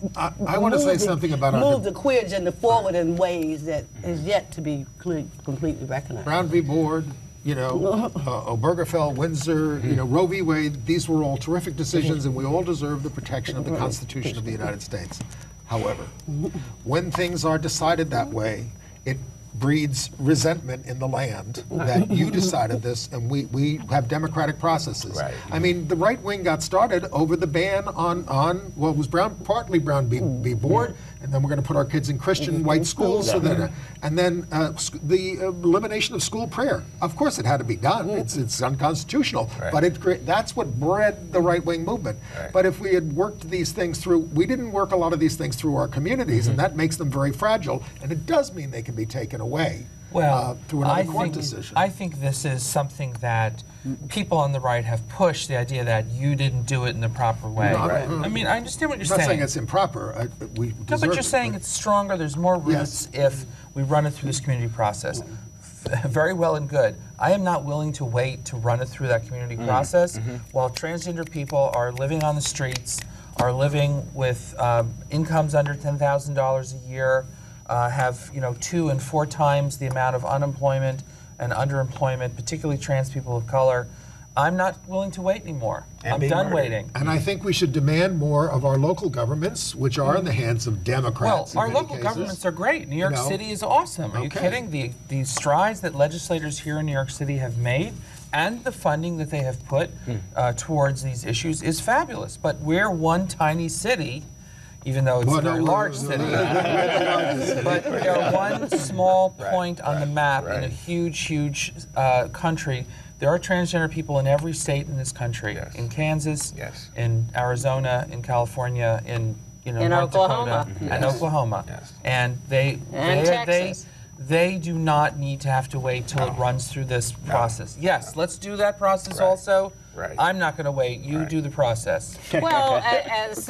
A: I want to say something about
D: move the queer agenda forward in ways that is yet to be completely recognized.
A: Brown v. Board, you know, Obergefell, Windsor, you know, Roe v. Wade. These were all terrific decisions, and we all deserve the protection of the Constitution of the United States. However, when things are decided that way, it breeds resentment in the land that you decided this, and we have democratic processes.
C: Right.
A: I mean, the right wing got started over the ban on well, it was partly Brown v. Board, and then we're going to put our kids in Christian white schools, so that, and then the elimination of school prayer. Of course, it had to be done. It's unconstitutional, but that's what bred the right wing movement. But if we had worked these things through, we didn't work a lot of these things through our communities, and that makes them very fragile, and it does mean they can be taken away through another court decision.
E: I think this is something that people on the right have pushed, the idea that you didn't do it in the proper way. I mean, I understand what you're saying.
A: I'm not saying it's improper. We
E: No, but you're saying it's stronger, there's more roots if we run it through this community process. Very well and good. I am not willing to wait to run it through that community process while transgender people are living on the streets, are living with incomes under $10,000 a year, have 2 and 4 times the amount of unemployment and underemployment, particularly trans people of color. I'm not willing to wait anymore. I'm done waiting.
A: And I think we should demand more of our local governments, which are in the hands of Democrats.
E: Well, our local governments are great. New York City is awesome. Are you kidding? The strides that legislators here in New York City have made and the funding that they have put towards these issues is fabulous. But we're one tiny city, even though it's a very large city. But we are one small point on the map in a huge, huge country. There are transgender people in every state in this country. In Kansas, in Arizona, in California, in North
B: Oklahoma.
E: Dakota, and Oklahoma. And they do not need to have to wait till it runs through this process. Yes, let's do that process also. I'm not going to wait. You do the process.
B: Well, as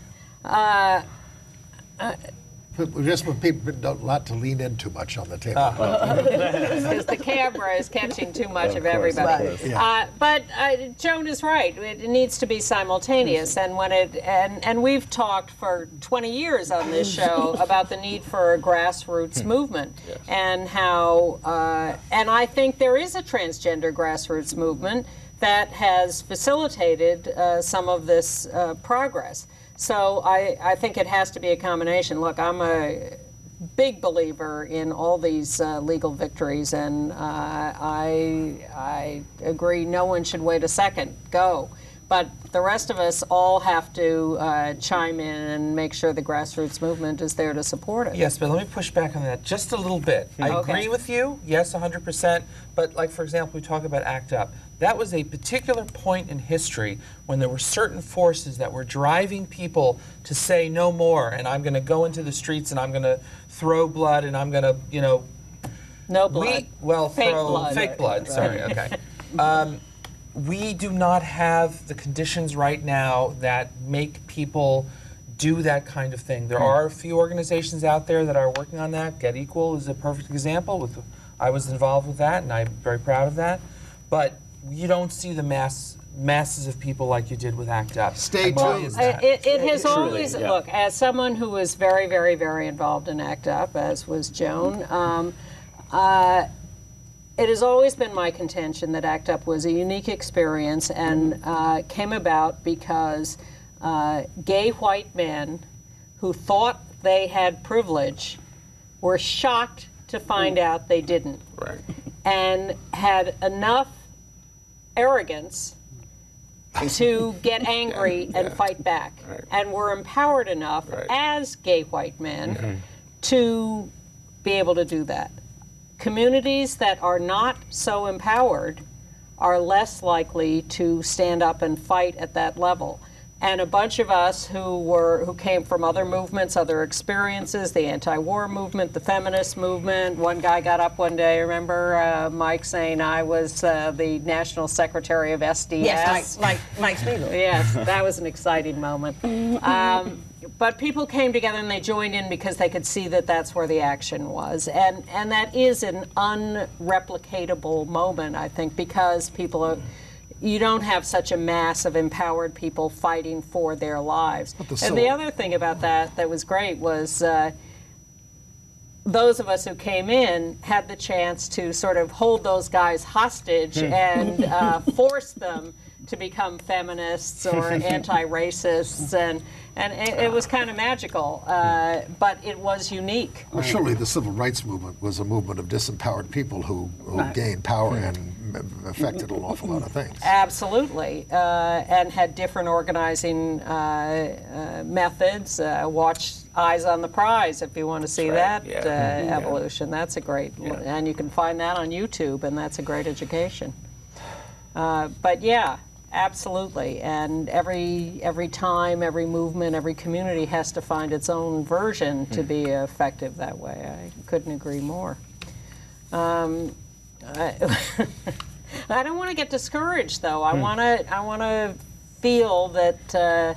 A: just when people don't like to lean in too much on the table.
B: because the camera is catching too much of everybody. But Joan is right. It needs to be simultaneous, and when and we've talked for 20 years on this show about the need for a grassroots movement and how and I think there is a transgender grassroots movement that has facilitated some of this progress. So I think it has to be a combination. Look, I'm a big believer in all these legal victories, and I agree no one should wait a second. Go. But the rest of us all have to chime in and make sure the grassroots movement is there to support it.
E: Yes, but let me push back on that just a little bit. I
B: Okay.
E: agree with you, yes, 100%, but like, for example, we talk about ACT UP. That was a particular point in history when there were certain forces that were driving people to say no more, and I'm going to go into the streets and I'm going to throw blood and I'm going to, you know,
B: No blood. Fake blood.
E: Fake blood, sorry, okay. We do not have the conditions right now that make people do that kind of thing. There are a few organizations out there that are working on that. Get Equal is a perfect example. I was involved with that, and I'm very proud of that. But you don't see the masses of people like you did with ACT UP.
A: Stay
E: And why
A: tuned.
E: is that?
B: It has
F: Truly,
B: always,
F: yeah.
B: look, as someone who was very, very, very involved in ACT UP, as was Joan, it has always been my contention that ACT UP was a unique experience and came about because gay white men who thought they had privilege were shocked to find out they didn't,
C: Right.
B: and had enough arrogance to get angry and fight back,
C: Right.
B: and were empowered enough
C: Right.
B: as gay white men to be able to do that. Communities that are not so empowered are less likely to stand up and fight at that level. And a bunch of us who came from other movements, other experiences, the anti-war movement, the feminist movement. One guy got up one day, remember Mike saying I was the national secretary of SDS?
D: Yes, Mike Spiegel.
B: Yes, that was an exciting moment. But people came together and they joined in because they could see that that's where the action was. And that is an unreplicatable moment, I think, because people are, you don't have such a mass of empowered people fighting for their lives. And the other thing about that was great was those of us who came in had the chance to sort of hold those guys hostage and force them to become feminists or anti-racists, and it was kind of magical, but it was unique.
A: Well, surely the civil rights movement was a movement of disempowered people who gained power and affected an awful lot of things.
B: Absolutely, and had different organizing methods. Watch Eyes on the Prize if you want to see that evolution. That's a great, and you can find that on YouTube, and that's a great education. But yeah, absolutely. And every time, every movement, every community has to find its own version to be effective that way. I couldn't agree more. I don't want to get discouraged, though. I want to feel that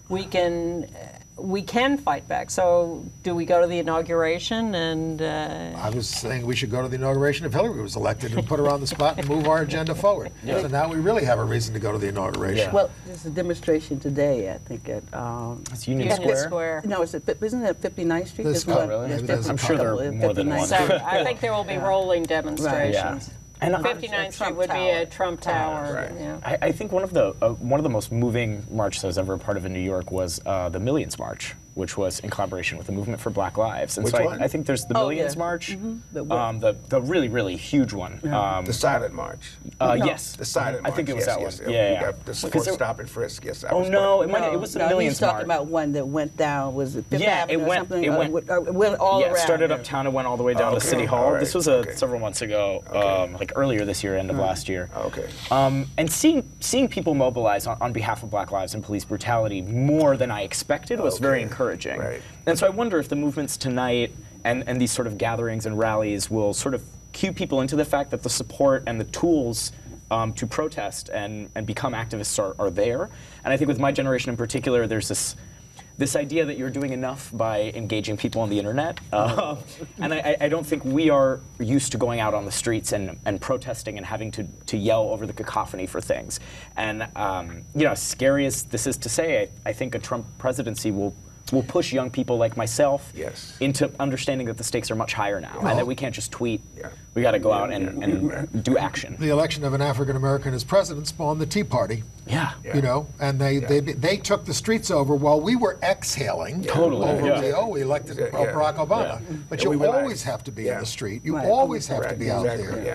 B: we can fight back. So do we go to the inauguration? And
A: I was saying we should go to the inauguration if Hillary was elected and put her on the spot and move our agenda forward. So now we really have a reason to go to the inauguration.
D: Well, there's a demonstration today, I think, at
F: It's Union
B: Union
F: Square.
B: Square.
D: no, isn't it 59th Street?
A: This
D: There's one-
A: couple,
D: there's
A: maybe there's a
F: I'm sure there are more than
D: 59th
F: one.
B: So
D: Street.
B: I think there will be rolling demonstrations.
F: And
B: 59th Street would be a Trump Tower.
C: Right.
B: Yeah.
F: I think one of the most moving marches I was ever a part of in New York was the Millions March, which was in collaboration with the Movement for Black Lives. And
C: Which
F: so
C: one?
F: I think there's the Millions March, the really, really huge one.
C: The silent march.
F: Yes.
C: The silent march.
F: I think it was
C: yes,
F: that
C: yes.
F: one.
C: We
F: Yeah.
C: got the support stop and frisk. Yes. I
F: Oh
C: was
F: no,
C: part of
F: it was the
D: No,
F: Millions
D: he's talking
F: March.
D: about one that went down. Was it Fifth
F: Yeah,
D: Avenue
F: it
D: or
F: went-
D: something?
F: it went-
D: It went all
F: Yeah,
D: around.
F: it started
D: there.
F: uptown and went all the way down to
C: Okay.
F: City Hall.
C: All right.
F: This was
C: Okay.
F: several months ago, like earlier this year, end of last year.
C: Okay.
F: And seeing people mobilize on behalf of Black lives and police brutality more than I expected was very encouraging.
C: Right.
F: And so I wonder if the movements tonight and these sort of gatherings and rallies will sort of cue people into the fact that the support and the tools to protest and become activists are there. And I think with my generation in particular, there's this idea that you're doing enough by engaging people on the internet. And I don't think we are used to going out on the streets and protesting and having to yell over the cacophony for things. And as scary as this is to say, I think a Trump presidency will push young people like myself into understanding that the stakes are much higher now and that we can't just tweet.
C: Yeah.
F: We got to go out and do action.
A: The election of an African American as president spawned the Tea Party.
F: Yeah.
A: You know, and they took the streets over while we were exhaling
F: Totally,
A: over
F: yeah.
A: we elected Barack Obama. But
C: And we
A: you
C: realized-
A: always have to be in the street. You
D: Right.
A: always have to
C: Right,
A: be out
C: exactly,
A: there.
C: yeah.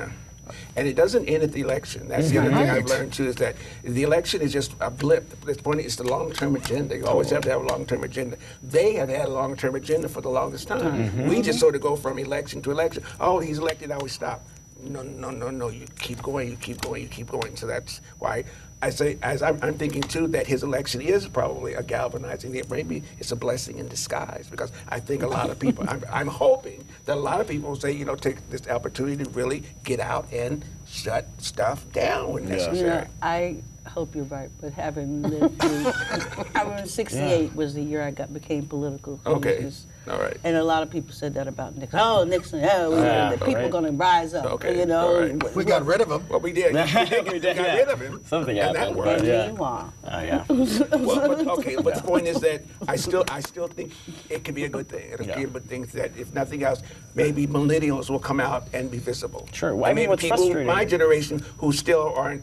C: And it doesn't end at the election. That's the other thing I've learned too, is that the election is just a blip. The point is the long-term agenda. You always have to have a long-term agenda. They have had a long-term agenda for the longest time. We just sort of go from election to election. Oh, he's elected, now we stop. No, no, no, no. You keep going, you keep going, you keep going. So that's why I say, as I'm thinking too, that his election is probably a galvanizing. Maybe it's a blessing in disguise, because I think a lot of people, I'm hoping that a lot of people will say, you know, take this opportunity to really get out and shut stuff down when necessary.
D: You know, I hope you're right, but having lived through, I remember 68 was the year I became political.
C: Okay. All right.
D: And a lot of people said that about Nixon. Oh, Nixon, the people are going to rise up.
C: Okay.
D: You know,
C: All right.
A: We got rid of him.
C: Well, we did. We got rid of him.
F: Something
C: and
F: happened.
C: that worked.
D: Meanwhile,
F: Yeah.
C: But the point is that I still think it could be a good thing. It'll be a good thing that, if nothing else, maybe millennials will come out and be visible.
F: Sure. Well,
C: And
F: I mean,
C: maybe
F: what's
C: people,
F: frustrating-
C: my generation, who still aren't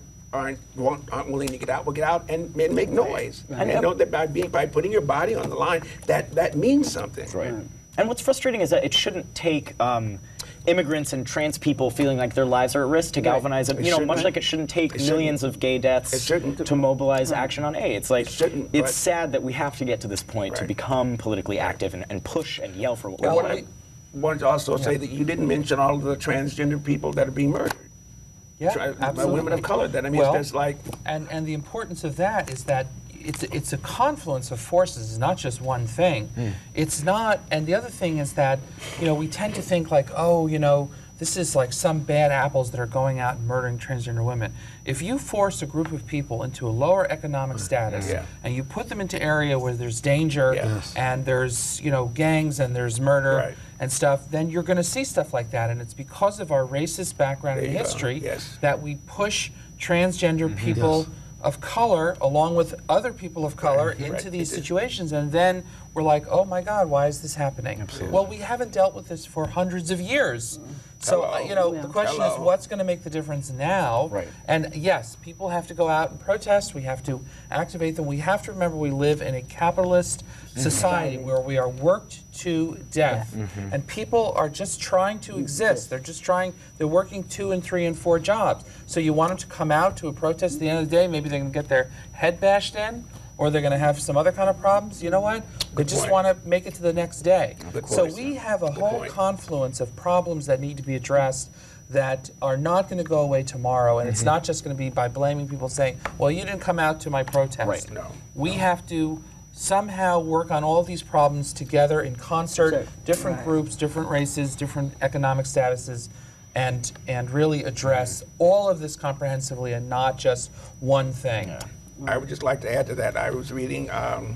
C: willing to get out, will get out and make noise. And know that by putting your body on the line, that means something.
F: That's right. And what's frustrating is that it shouldn't take immigrants and trans people feeling like their lives are at risk to galvanize it. You know, much like it shouldn't take millions of gay deaths to mobilize action on AIDS. Like, it's sad that we have to get to this point to become politically active and push and yell for what we want.
C: I wanted to also say that you didn't mention all of the transgender people that are being murdered.
E: Yeah, absolutely.
C: Women of color. That, I mean, it's like...
E: And the importance of that is that it's a confluence of forces. It's not just one thing. It's not, and the other thing is that, you know, we tend to think like, oh, you know, this is like some bad apples that are going out and murdering transgender women. If you force a group of people into a lower economic status and you put them into area where there's danger and there's, you know, gangs and there's murder and stuff, then you're going to see stuff like that. And it's because of our racist background and history that we push transgender people of color, along with other people of color, into these situations, and then we're like, oh my God, why is this happening? Absolutely. Well, we haven't dealt with this for hundreds of years. So, you know, the question is, what's going to make the difference now? Right. And yes, people have to go out and protest. We have to activate them. We have to remember we live in a capitalist society where we are worked to death. And people are just trying to exist. They're just trying, they're working 2 and 3 and 4 jobs. So you want them to come out to a protest at the end of the day, maybe they can get their head bashed in, or they're going to have some other kind of problems. You know what? They just want to make it to the next day. So we have a whole confluence of problems that need to be addressed that are not going to go away tomorrow. And it's not just going to be by blaming people saying, well, you didn't come out to my protest.
C: Right. No.
E: We have to somehow work on all these problems together in concert, different groups, different races, different economic statuses, and really address all of this comprehensively and not just one thing.
C: I would just like to add to that. I was reading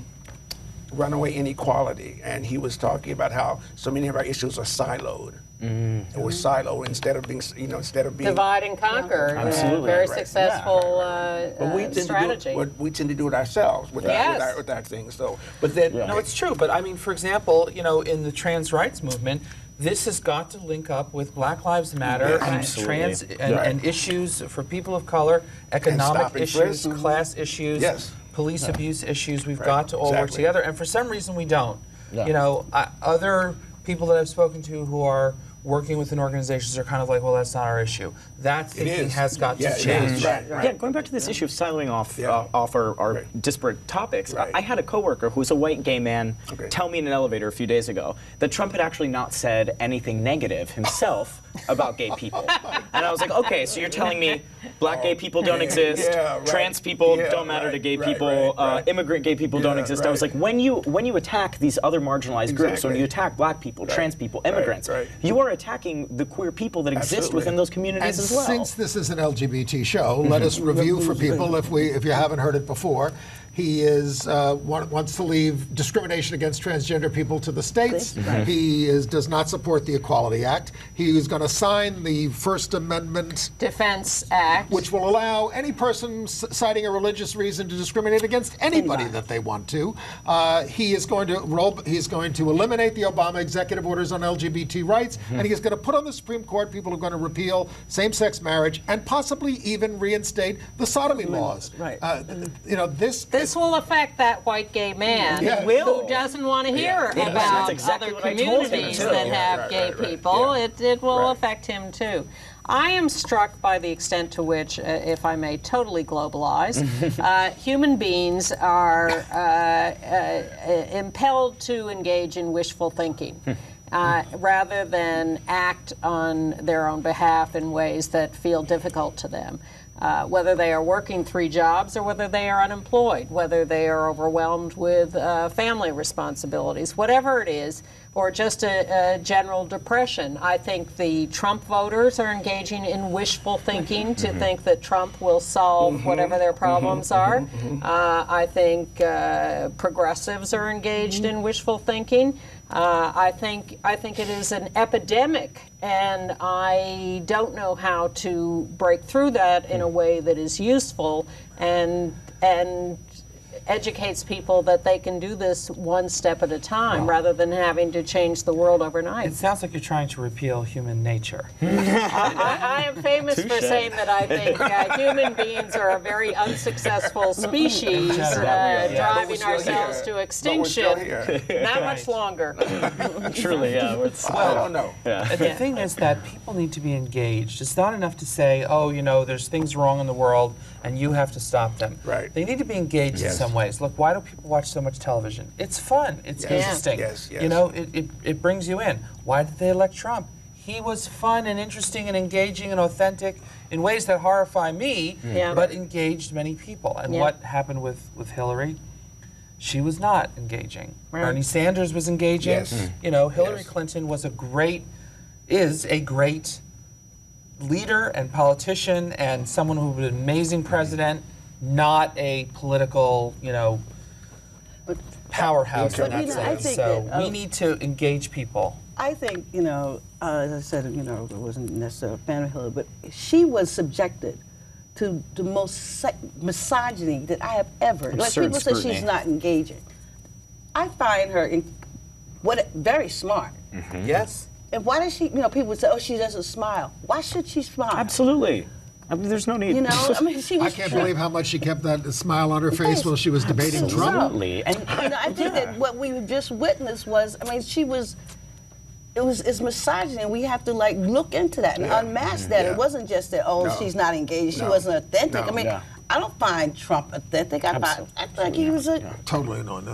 C: Runaway Inequality, and he was talking about how so many of our issues are siloed. We're siloed instead of being, you know,
B: divide and conquer.
F: Absolutely.
B: Very successful
C: but we tend
B: strategy.
C: To do it, we tend to do it ourselves with our things. So, but then
E: no, it's true. But I mean, for example, you know, in the trans rights movement, this has got to link up with Black Lives Matter and trans and issues for people of color, economic issues, class issues, police abuse issues. We've got to all work together. And for some reason, we don't. You know, other people that I've spoken to who are working within organizations are kind of like, well, that's not our issue. That thinking has got to change.
F: Yeah, going back to this issue of siloing off our disparate topics, I had a coworker who's a white gay man tell me in an elevator a few days ago that Trump had actually not said anything negative himself about gay people. And I was like, okay, so you're telling me black gay people don't exist, trans people don't matter to gay people, immigrant gay people don't exist. I was like, when you attack these other marginalized groups, when you attack black people, trans people, immigrants, you are attacking the quear people that exist within those communities as well.
A: Since this is an LGBT show, let us review for people if you haven't heard it before. He wants to leave discrimination against transgender people to the states. He does not support the Equality Act. He is going to sign the First Amendment
B: Defense Act,
A: which will allow any person citing a religious reason to discriminate against anybody that they want to. He is going to eliminate the Obama executive orders on LGBT rights, and he is going to put on the Supreme Court people who are going to repeal same-sex marriage and possibly even reinstate the sodomy laws. You know, this
B: will affect that white gay man who doesn't want to hear about other communities that have gay people. It will affect him too. I am struck by the extent to which, if I may totally globalize, human beings are impelled to engage in wishful thinking. Rather than act on their own behalf in ways that feel difficult to them. Whether they are working 3 jobs or whether they are unemployed, whether they are overwhelmed with family responsibilities, whatever it is, or just a general depression. I think the Trump voters are engaging in wishful thinking to think that Trump will solve whatever their problems are. I think progressives are engaged in wishful thinking. I think it is an epidemic, and I don't know how to break through that in a way that is useful and educates people that they can do this one step at a time rather than having to change the world overnight.
E: It sounds like you're trying to repeal human nature.
B: I am famous for saying that I think human beings are a very unsuccessful species, driving ourselves to extinction. Not much longer.
F: Truly, yeah.
C: I don't know.
E: The thing is that people need to be engaged. It's not enough to say, oh, you know, there's things wrong in the world and you have to stop them.
C: Right.
E: They need to be engaged in some ways. Look, why do people watch so much television? It's fun. It's interesting.
C: Yes.
E: You know, it brings you in. Why did they elect Trump? He was fun and interesting and engaging and authentic in ways that horrify me, but engaged many people. And what happened with Hillary? She was not engaging. Bernie Sanders was engaging.
C: Yes.
E: You know, Hillary Clinton was is a great leader and politician and someone who was an amazing president, not a political, you know, powerhouse in that sense. So we need to engage people.
D: I think, you know, as I said, you know, I wasn't necessarily a fan of Hillary, but she was subjected to the most misogyny that I have ever. Like people say she's not engaging. I find her very smart.
E: Yes.
D: And why does she, you know, people would say, oh, she doesn't smile. Why should she smile?
F: Absolutely. I mean, there's no need.
D: You know, I mean, she was.
A: I can't believe how much she kept that smile on her face while she was debating Trump.
F: Absolutely. And
D: you know, I think that what we just witnessed was, I mean, it's misogyny, and we have to like look into that and unmask that. It wasn't just that, she's not engaged, she wasn't authentic. I mean, I don't find Trump authentic. I think he was a
A: Totally no.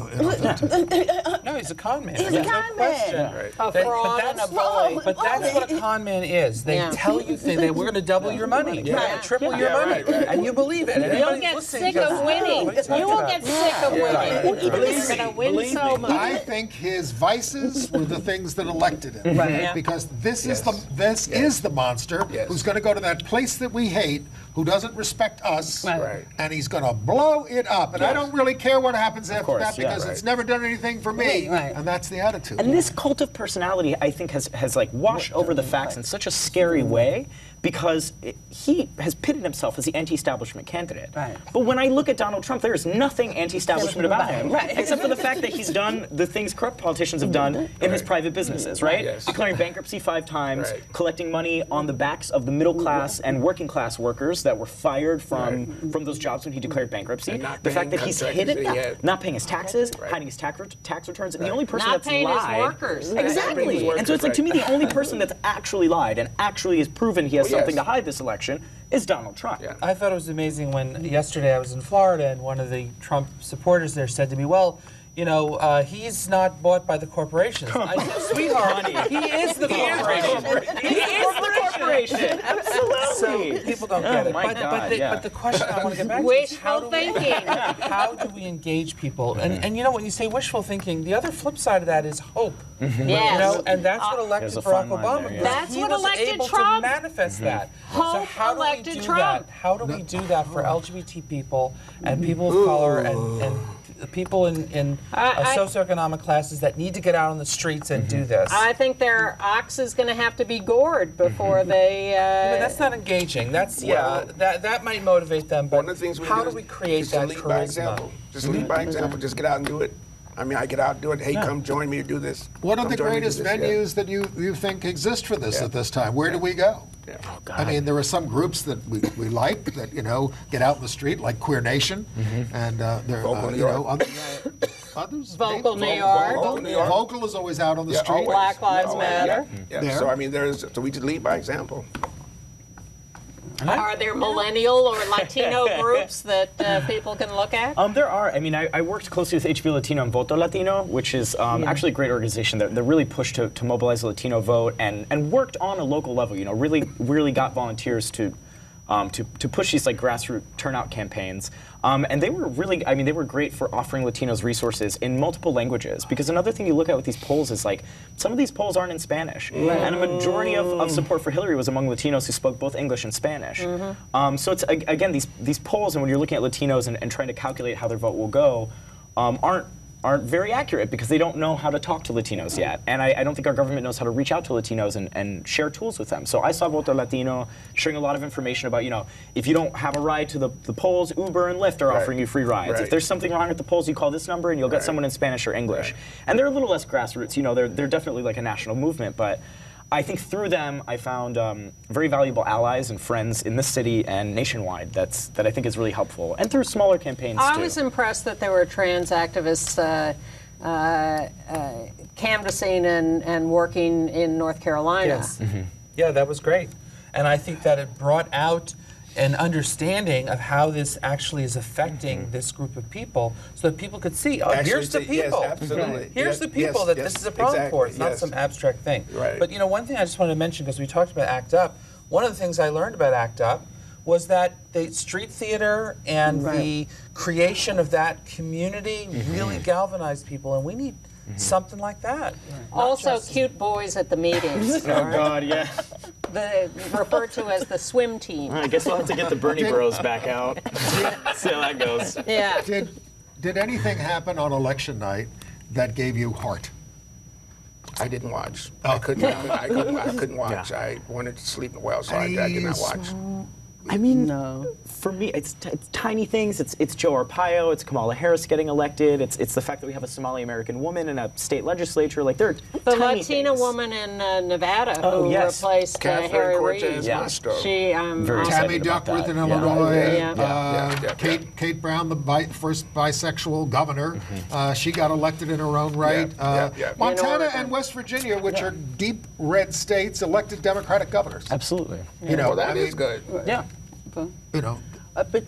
E: No, he's a con man.
D: He's a con man.
B: A fraud and a bully.
E: But that's what a con man is. They tell you things. We're going to double your money. We're going to triple your money. And you believe it. And
B: You'll get sick of winning. You will get sick of winning. You're going to win so much.
A: I think his vices were the things that elected him. Because this is the monster who's going to go to that place that we hate, who doesn't respect us, and he's going to blow it up. And I don't really care what happens after that because it's never done anything for me. And that's the attitude.
F: And this cult of personality, I think, has like washed over the facts in such a scary way because he has pitted himself as the anti-establishment candidate. But when I look at Donald Trump, there is nothing anti-establishment about him, except for the fact that he's done the things corrupt politicians have done in his private businesses, declaring bankruptcy 5 times, collecting money on the backs of the middle class and working class workers that were fired from those jobs when he declared bankruptcy. The fact that he's hidden that, not paying his taxes, hiding his tax returns, and the only person
B: not
F: that's
B: paying
F: lied.
B: his workers.
F: Exactly. And so it's like, to me, the only person that's actually lied and actually has proven he has something to hide this election is Donald Trump.
E: I thought it was amazing when yesterday I was in Florida and one of the Trump supporters there said to me, well, you know, he's not bought by the corporations. I said, sweetheart, he is the corporation. He is the corporation.
F: Absolutely.
E: So people don't get it. But the question I want to get back to is how do we engage people? And you know, when you say wishful thinking, the other flip side of that is hope. You know, and that's what elected Barack Obama did.
B: That's
E: he
B: what
E: was
B: elected
E: able
B: Trump.
E: to manifest that.
B: Hope
E: so how do we
B: elected
E: do
B: Trump.
E: that? How do we do that for LGBT people and people of color and people in socioeconomic classes that need to get out on the streets and do this?
B: I think their ox is going to have to be gored before they.
E: But that's not engaging. That's that might motivate them. But
C: one of the things
E: how do we create that
C: lead by
E: charisma?
C: example. Just lead by example. Just get out and do it. I mean, I get out and do it. Hey, come join me to do this.
A: What are
C: Come
A: the
C: join me to do
A: greatest
C: this.
A: venues that you think exist for this at this time? Where do we go?
F: Oh, God.
A: I mean, there are some groups that we like that, you know, get out in the street, like Queer Nation, and there are, you know, others.
B: Vocal New York.
A: Vocal is always out on the street.
B: Black Lives Matter.
C: So I mean, so we just lead by example.
B: Are there millennial or Latino groups that people can look at?
F: There are. I mean, I worked closely with HBO Latino and Voto Latino, which is actually a great organization. They're really pushed to mobilize the Latino vote and worked on a local level. You know, really got volunteers to push these like grassroots turnout campaigns. And they were really, I mean, they were great for offering Latinos resources in multiple languages. Because another thing you look at with these polls is like, some of these polls aren't in Spanish. And a majority of support for Hillary was among Latinos who spoke both English and Spanish. So it's, again, these polls, and when you're looking at Latinos and trying to calculate how their vote will go, aren't very accurate because they don't know how to talk to Latinos yet. And I don't think our government knows how to reach out to Latinos and share tools with them. So I saw Voto Latino sharing a lot of information about, you know, if you don't have a ride to the polls, Uber and Lyft are offering you free rides. If there's something wrong at the polls, you call this number and you'll get someone in Spanish or English. And they're a little less grassroots, you know, they're definitely like a national movement, but I think through them, I found very valuable allies and friends in this city and nationwide that I think is really helpful. And through smaller campaigns, too.
B: I was impressed that there were trans activists canvassing and working in North Carolina.
E: Yes. Yeah, that was great. And I think that it brought out an understanding of how this actually is affecting this group of people so that people could see, oh, here's the people.
C: Yes, absolutely.
E: Here's the people that this is a problem for. It's not some abstract thing.
C: Right.
E: But you know, one thing I just wanted to mention, because we talked about ACT UP, one of the things I learned about ACT UP was that the street theater and the creation of that community really galvanized people, and we need something like that.
B: Also, cute boys at the meetings.
F: Oh, God, yeah.
B: Referred to as the swim team.
F: I guess we'll have to get the Bernie Bros back out. See how that goes.
B: Yeah.
A: Did anything happen on election night that gave you heart?
C: I didn't watch. I couldn't watch. I wanted to sleep well, so I did not watch.
F: I mean, for me, it's tiny things. It's Joe Arpaio. It's Kamala Harris getting elected. It's the fact that we have a Somali American woman in a state legislature. Like they're
B: The
F: tiny
B: Latina
F: things.
B: woman in Nevada who replaced
C: Catherine
B: Harry
C: Cortez
B: Reid.
C: Mastro.
B: She,
F: Very excited
A: Tammy
F: about
A: Duckworth
F: that.
A: in Illinois,
C: Yeah.
A: Kate Brown, the first bisexual governor, she got elected in her own right. Montana and West Virginia, which are deep red states, elected Democratic governors.
F: Absolutely.
A: You know,
C: That
A: I
C: is
A: mean,
C: good.
F: Yeah.
A: You know,
D: But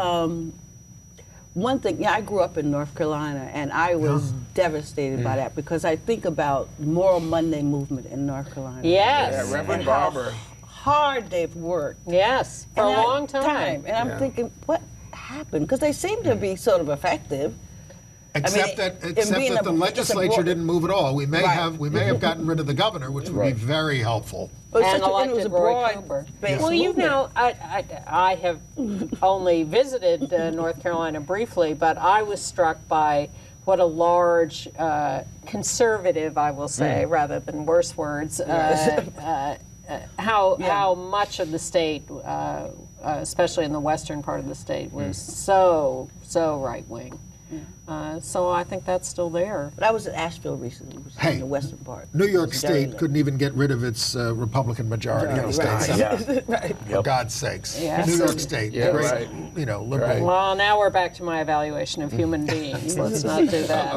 D: one thing, I grew up in North Carolina, and I was devastated by that because I think about Moral Monday movement in North Carolina.
B: Yes.
C: Yeah, Reverend
D: And how
C: Barber.
D: hard they've worked.
B: Yes, for a
D: And
B: long time.
D: And I'm thinking, what happened? Because they seem to be sort of effective.
A: except
D: it
A: that
D: being
A: the
D: a
A: legislature
D: broad-
A: didn't move at all. We may have gotten rid of the governor, which would be very helpful.
D: But
B: And
D: it was
B: elected
D: a
B: Roy
D: broad
B: Cooper.
D: based
B: Well, you
D: movement.
B: know, I have only visited North Carolina briefly, but I was struck by what a large conservative, I will say, rather than worse words, how much of the state, especially in the western part of the state, was so right wing. So I think that's still there.
D: But I was in Asheville recently, which is in the western part.
A: New York
D: It's very
A: State
D: low.
A: couldn't even get rid of its Republican majority in the state Senate. For God's sakes.
B: Yes.
A: New York State, the great, liberal.
B: Well, now we're back to my evaluation of human beings. Let's not do that.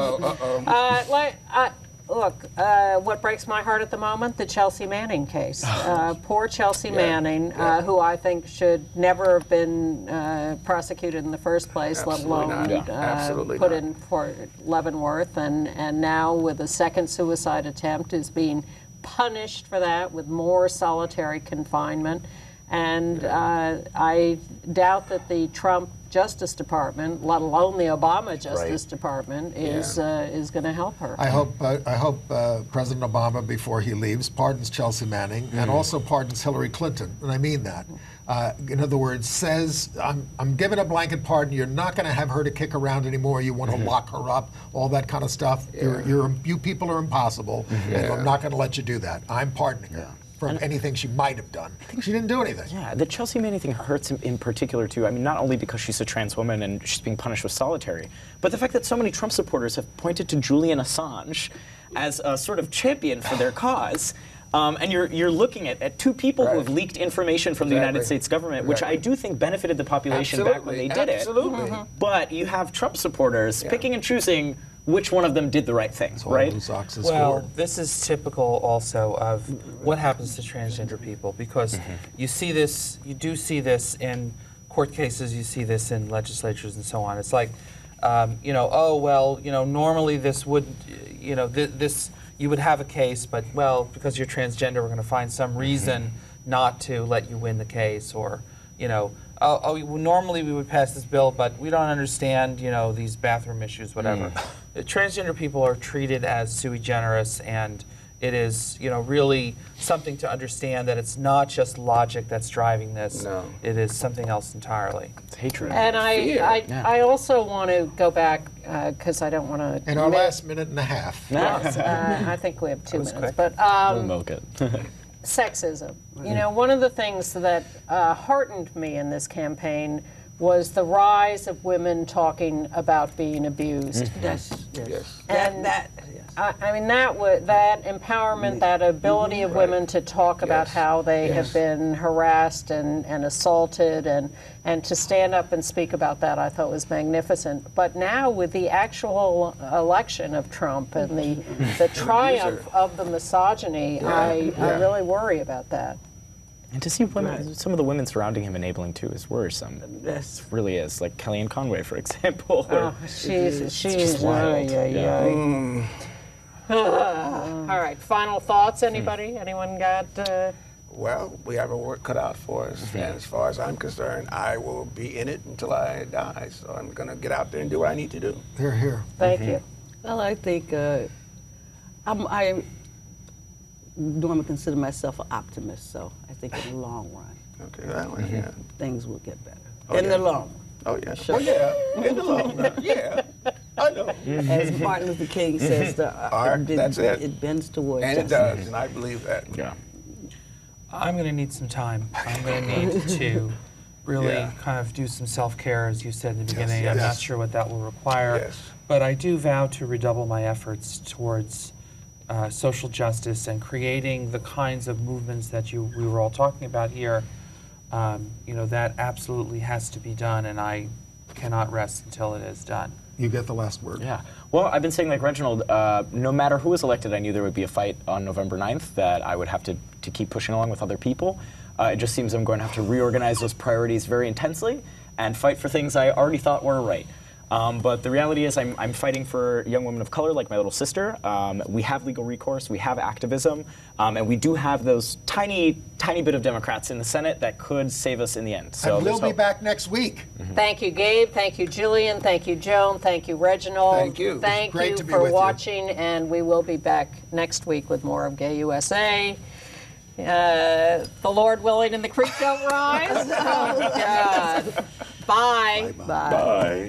B: Look, what breaks my heart at the moment? The Chelsea Manning case. Poor Chelsea Manning, who I think should never have been prosecuted in the first place, let alone put in for Leavenworth. And now with a second suicide attempt is being punished for that with more solitary confinement. And I doubt that the Trump Justice Department, let alone the Obama Justice Department, is going to help her.
A: I hope President Obama, before he leaves, pardons Chelsea Manning and also pardons Hillary Clinton, and I mean that. In other words, says, I'm giving a blanket pardon. You're not going to have her to kick around anymore. You want to lock her up, all that kind of stuff. You people are impossible, and I'm not going to let you do that. I'm pardoning her. From anything she might have done. She didn't do anything.
F: Yeah, the Chelsea Manning thing hurts in particular, too. I mean, not only because she's a trans woman and she's being punished with solitary, but the fact that so many Trump supporters have pointed to Julian Assange as a sort of champion for their cause. And you're looking at two people who have leaked information from the United States government, which I do think benefited the population back when they did it. But you have Trump supporters picking and choosing which one of them did the right thing,
A: That's all
F: right?
A: those oxes
E: Well,
A: for.
E: this is typical also of what happens to transgender people, because you see this, you do see this in court cases, you see this in legislatures and so on. It's like, you know, oh, well, you know, normally this would, you know, this, you would have a case, but, well, because you're transgender, we're going to find some reason not to let you win the case, or, you know, normally we would pass this bill, but we don't understand, you know, these bathroom issues, whatever. Transgender people are treated as sui generis, and it is, you know, really something to understand that it's not just logic that's driving this.
C: No.
E: It is something else entirely.
F: It's hatred.
B: And I also want to go back, because I don't want to.
A: In our last minute and a half.
B: I think we have 2 minutes.
E: quick.
B: But
F: We'll milk it.
B: sexism. You know, one of the things that heartened me in this campaign was the rise of women talking about being abused.
D: Yes.
C: Yes.
B: And
D: Yes.
B: I mean, that empowerment, that ability of women to talk about
C: Yes.
B: how they
C: Yes.
B: have been harassed and assaulted, and to stand up and speak about that, I thought was magnificent. But now with the actual election of Trump and the triumph of the misogyny, I really worry about that.
F: And to see women, some of the women surrounding him enabling too is worrisome.
D: Yes.
F: It really is. Like Kellyanne Conway, for example.
B: Oh, she's
F: wild.
B: All right, final thoughts, anybody? Anyone got...
C: Well, we have our work cut out for us, and as far as I'm concerned, I will be in it until I die. So I'm going to get out there and do what I need to do.
A: Here, here.
B: Thank you.
D: Well, I think I normally consider myself an optimist, so I think in the long run,
C: Okay, well, yeah.
D: things will get better.
C: Oh,
D: in
C: yeah.
D: the long run.
C: Oh, yeah.
D: Sure.
C: Well, yeah, in the long run. Yeah, I know.
D: As Martin Luther King says,
C: That's it.
D: It bends towards
C: And it
D: justice.
C: does, and I believe that.
F: Yeah.
E: I'm going to need some time. I'm going to need to really
C: Yeah.
E: kind of do some self-care, as you said in the beginning. I'm
C: yes.
E: not sure what that will require.
C: Yes.
E: But I do vow to redouble my efforts towards social justice and creating the kinds of movements that we were all talking about here. You know, that absolutely has to be done, and I cannot rest until it is done.
A: You get the last word.
F: Yeah. Well, I've been saying, like Reginald, no matter who was elected, I knew there would be a fight on November 9th that I would have to keep pushing along with other people. It just seems I'm going to have to reorganize those priorities very intensely and fight for things I already thought were right. But the reality is I'm fighting for young women of color like my little sister. We have legal recourse, we have activism, and we do have those tiny bit of Democrats in the Senate that could save us in the end. So
A: And we'll
F: there's
A: be
F: hope.
A: back next week.
B: Thank you, Gabe. Thank you, Jillian. Thank you, Joan. Thank you, Reginald.
C: Thank you.
B: Thank
A: It's great
B: you
A: to be
B: for
A: with you.
B: watching, and we will be back next week with more of Gay USA. The Lord willing and the creek don't rise. Oh, God. Bye.
C: Bye.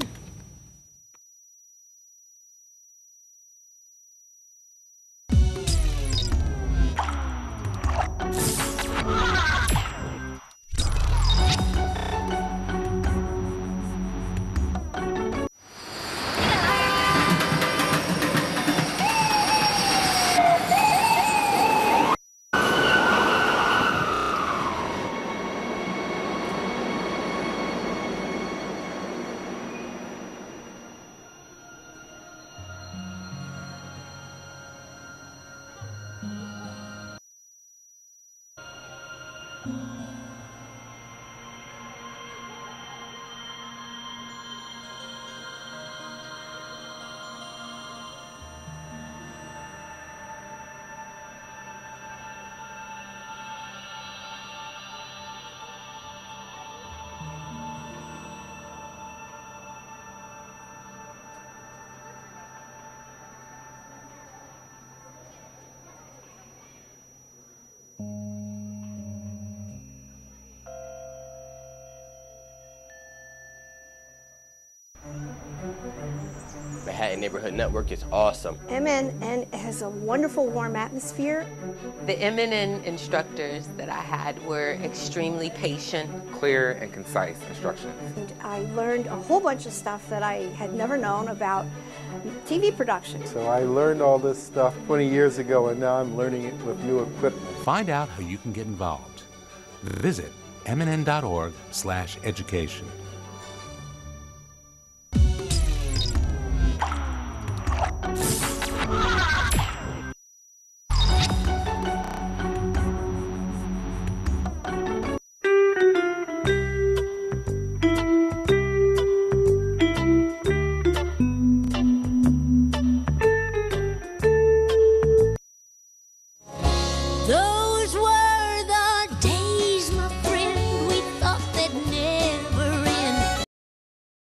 G: Manhattan Neighborhood Network is awesome.
H: MNN has a wonderful warm atmosphere.
I: The MNN instructors that I had were extremely patient.
J: Clear and concise instructions.
H: And I learned a whole bunch of stuff that I had never known about TV production.
K: So I learned all this stuff 20 years ago, and now I'm learning it with new equipment.
L: Find out how you can get involved. Visit mnn.org/education.